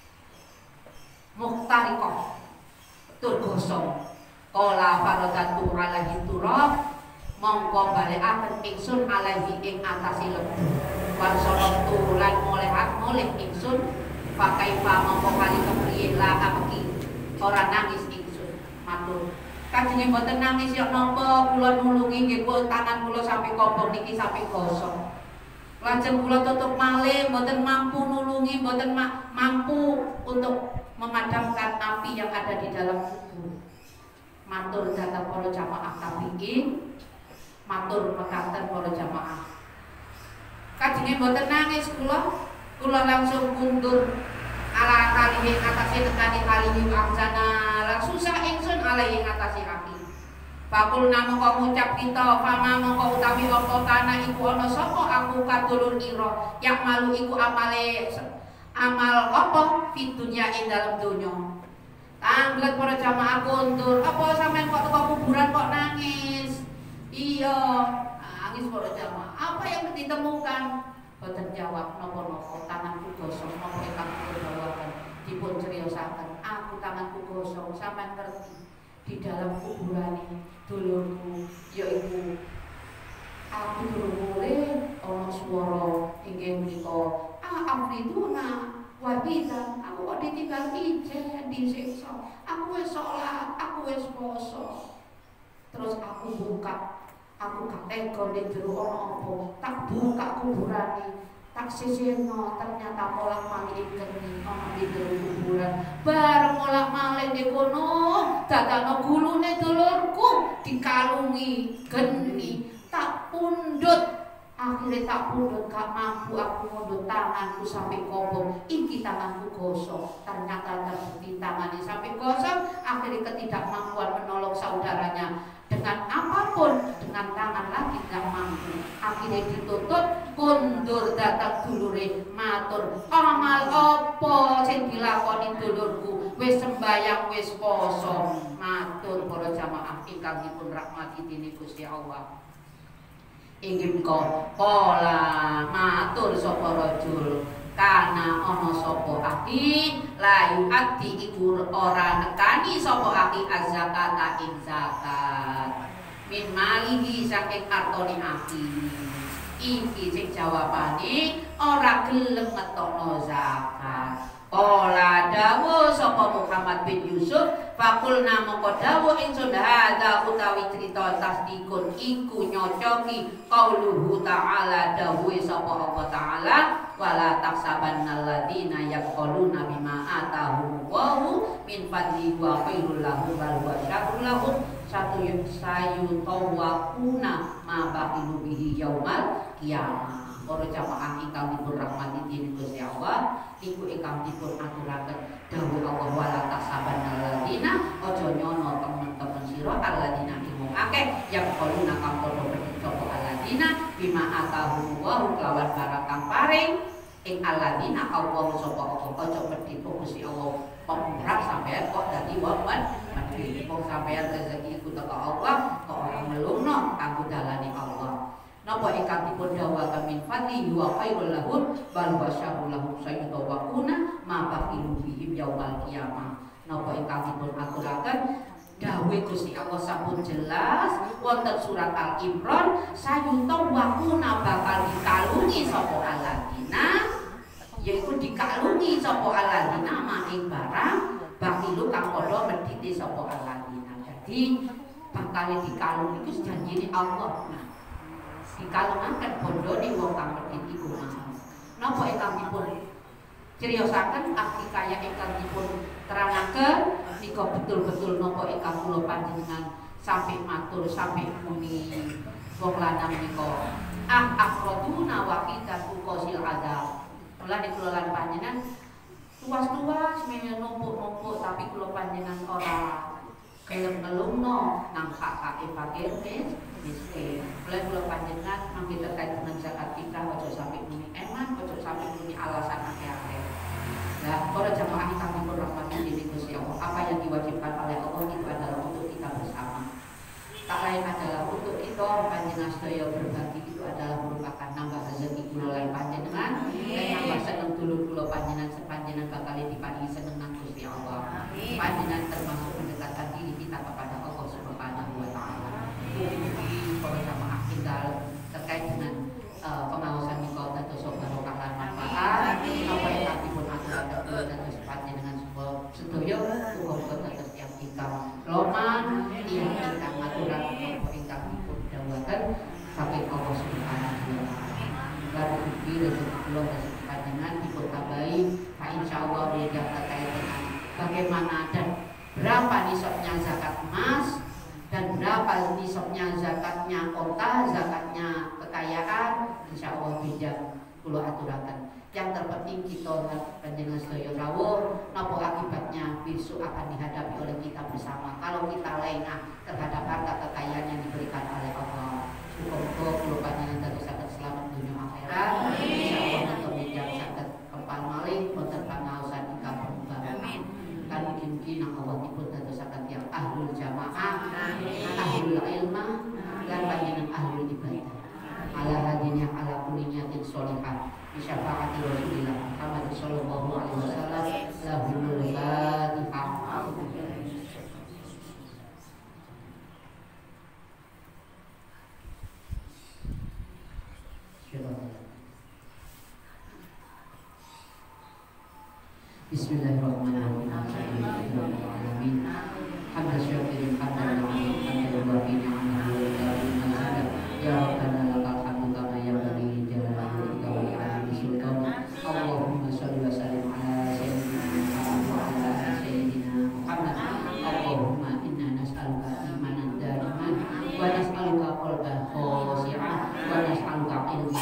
S1: Mukhtarikoh tur gosong kala faradatu alaihi turab mongko balekaken ingsun alaihi ing atase lebu warsono tulan molehat moleh ingsun pakai pa mongko kali kepriye la apiki ora nangis ingsun matur kajenge mboten nangis ya napa kula nulungi nggih tangan kula sampai kobong niki sampai gosong. Lajeng kula tutup malih mboten mampu nulungi, mboten ma mampu untuk memadamkan api yang ada di dalam kubur. Matur dhateng para jamaah tabiin, matur mekaten para jamaah. Kajenge mboten nangis kula, kula langsung mundur ala kalihi atase tekani kalihi angsana lan susah ingsun alaihi atase api. Pakul namo kau ngucap kita, fama mongko utawi apa kana iku ana sapa aku kadulur ira, yak malu iku amale amal apa fi dunya ing dalam donya. Tanglet para jamaah kuntur, apa sampean kok teko kuburan kok nangis? Iya, nangis para jamaah. Apa yang ditemukan? Boten jawab napa-napa, tanganku gosong napa ingkang kula bawaken dipun criosaken. Aku tanganku gosong, sampean ngerti. Di dalam kuburan ini dulurku yaiku aku durung mulih ana swara inggih menika ah afriduna wabita aku kok ditinggal ijen disiksa aku wis salat aku wis poso terus aku buka aku gak tega ning jero ana apa tak buka kuburane tak sisihno ternyata pola malih geni ana di jero kuburan bareng pola malih di kono dadakno gulune dulurku dikalungi geni tak pundhut Akhirnya tak pun gak mampu aku mundur tanganku sampai kobong. Iki tanganku gosong. Ternyata terbukti tangannya sampai gosong. Akhirnya ketidakmampuan menolong saudaranya dengan apapun, dengan tangan lagi gak mampu. Akhirnya ditutup, kundur datang dulure matur, amal opo sing dilakoni dulurku, wis sembayang wis poso. Matur para jamaah ingkang dipun rahmati dening Gusti Allah. Inggih menika pola matur sapa rajul kana ana sapa aki layu ati iku ora nekani sapa aki azakata ing zakat min malihi saking artone aki. Iki sing jawabane ora gelem ngetokno zakat. Ola dawuh sapa Muhammad bin Yusuf, fakulna mongko dawuh ingsun hadza utawi crita tasdikun iku nyocoki qauluhu ta'ala dawuh sapa Allah taala wala taksabanna alladziina yaquluna bima atahumullahu min fadli wa khairul lahum bal wa syarrul lahum satu sayu tawakuna ma baqilu bihi yaumal qiyamah. Para jamaah ingkang dipun rahmati dening Gusti Allah, iku ingkang dipun aturaken dawuh Allah wala taksabanna alladziina aja nyono temen-temen sira alladziina ing akeh yang kaluna kang padha pedhi sapa alladziina bima atahum wa kelawan barang kang paring ing alladziina Allah sapa Allah aja pedhi Gusti Allah pemurah sampean kok dadi wong medhi wong sampean rezeki iku teko Allah kok ora melungno kanggo dalane Allah. Napa ingkang dipun dawuhaken min fadli wa khairul lahum bal wa syarrul lahum sayutawaquna ma baqilu bihim yaumal qiyamah. Napa ingkang dipun aturaken dawuh Gusti Allah sampun jelas wonten surat Al-Imran sayutawaquna bakal dikalungi sapa alladziina yaiku dikalungi sapa alladziina maing barang baqilu kang padha medhite sapa alladziina. Jadi bakal dikalungi iku janjine Allah. Nah, dikalungaken bondone wong kang medhit iku mau. Napa ingkang dipun criosaken akti kaya ingkang dipun terangaken nika betul-betul napa ingkang kula panjenengan sampai matur sampai muni wong lanang nika ah afroduna wa kita tuqasil ada. Mula nek kula lan panjenengan tuwas-tuwas mene numpuk-numpuk tapi kula panjenengan ora gelem ngelungno nang hak-hake fakir miskin. Mulai kula panjenengan mangke terkait dengan zakat fitrah aja sampai muni eman, aja sampai muni alasan akeh-akeh. Nah, para jamaah ingkang dipun rahmati dening Gusti Allah, apa yang diwajibkan oleh Allah itu adalah untuk kita bersama. Tak lain adalah untuk kita panjenengan sedaya berbagi itu adalah merupakan nambah rezeki kula lan panjenengan, lan nambah seneng dulur kula panjenengan sepanjenengan bakal diparingi seneng nang Gusti Allah. Panjenengan termasuk mendekatkan diri kita kepada Allah Subhanahu wa taala. Para jamaah tinggal terkait dengan uh, pengawasan mikau dados barokah lan manfaat apa yang dipun aturaken kula dados panjenengan sedaya uga dados tiyang ingkang loman tiyang ingkang ngaturaken apa ingkang dipun dawuhaken saking Allah Subhanahu wa taala. Lan ugi rezeki kula dados panjenengan dipun tambahi fa insyaallah yang terkait dengan bagaimana dan berapa nisabnya zakat emas dan berapa nisabnya zakatnya kota, zakatnya kekayaan, insya Allah bijak kula aturaken. Yang terpenting kita panjenengan sedaya rawuh napa akibatnya besok akan dihadapi oleh kita bersama. Kalau kita lengah terhadap harta kekayaan yang diberikan oleh Allah, muga-muga kula panjenengan dadosaken selamat dunia akhirat. Insya Allah kita bijak saged kempal malih boten pangaosan ingkang pemungkar. Amin. Kan mungkin nang Allah dipun dadosaken tiyang ahlul jamaah, ahlul ilmah, dan panjenengan ahlul ibadah. Ala hadiniya ala kulli niyatin sholihah bi syafaati Rasulillah Muhammad sallallahu alaihi wasallam lahul fatihah. Bismillahirrahmanirrahim. Alhamdulillahirabbil hamdan syakirin hamdan lillahi hamdan wafina ya rabbana lakal hamdu kama yanbaghi li jalali wajhika wa li 'azimi sultanik. Allahumma shalli wa sallim ala sayyidina Muhammad wa ala sayyidina Muhammad. Allahumma inna nas'aluka imanan daiman wa nas'aluka qalban khashi'an wa nas'aluka ilman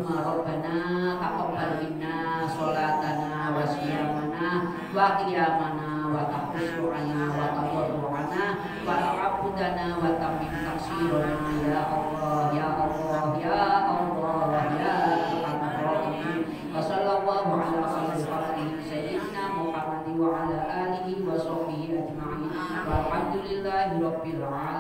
S1: Allahumma rabbana taqabbal minna sholatana wa siyamana wa qiyamana wa taqusru'ana wa tadarru'ana wa ta'abudana wa tamim taksirana ya Allah ya Allah ya Allah ya Arhamar Rahimin. Wa sallallahu ala khairil sayyidina Muhammad wa ala alihi wa sahbihi ajma'in. Walhamdulillahi rabbil alamin.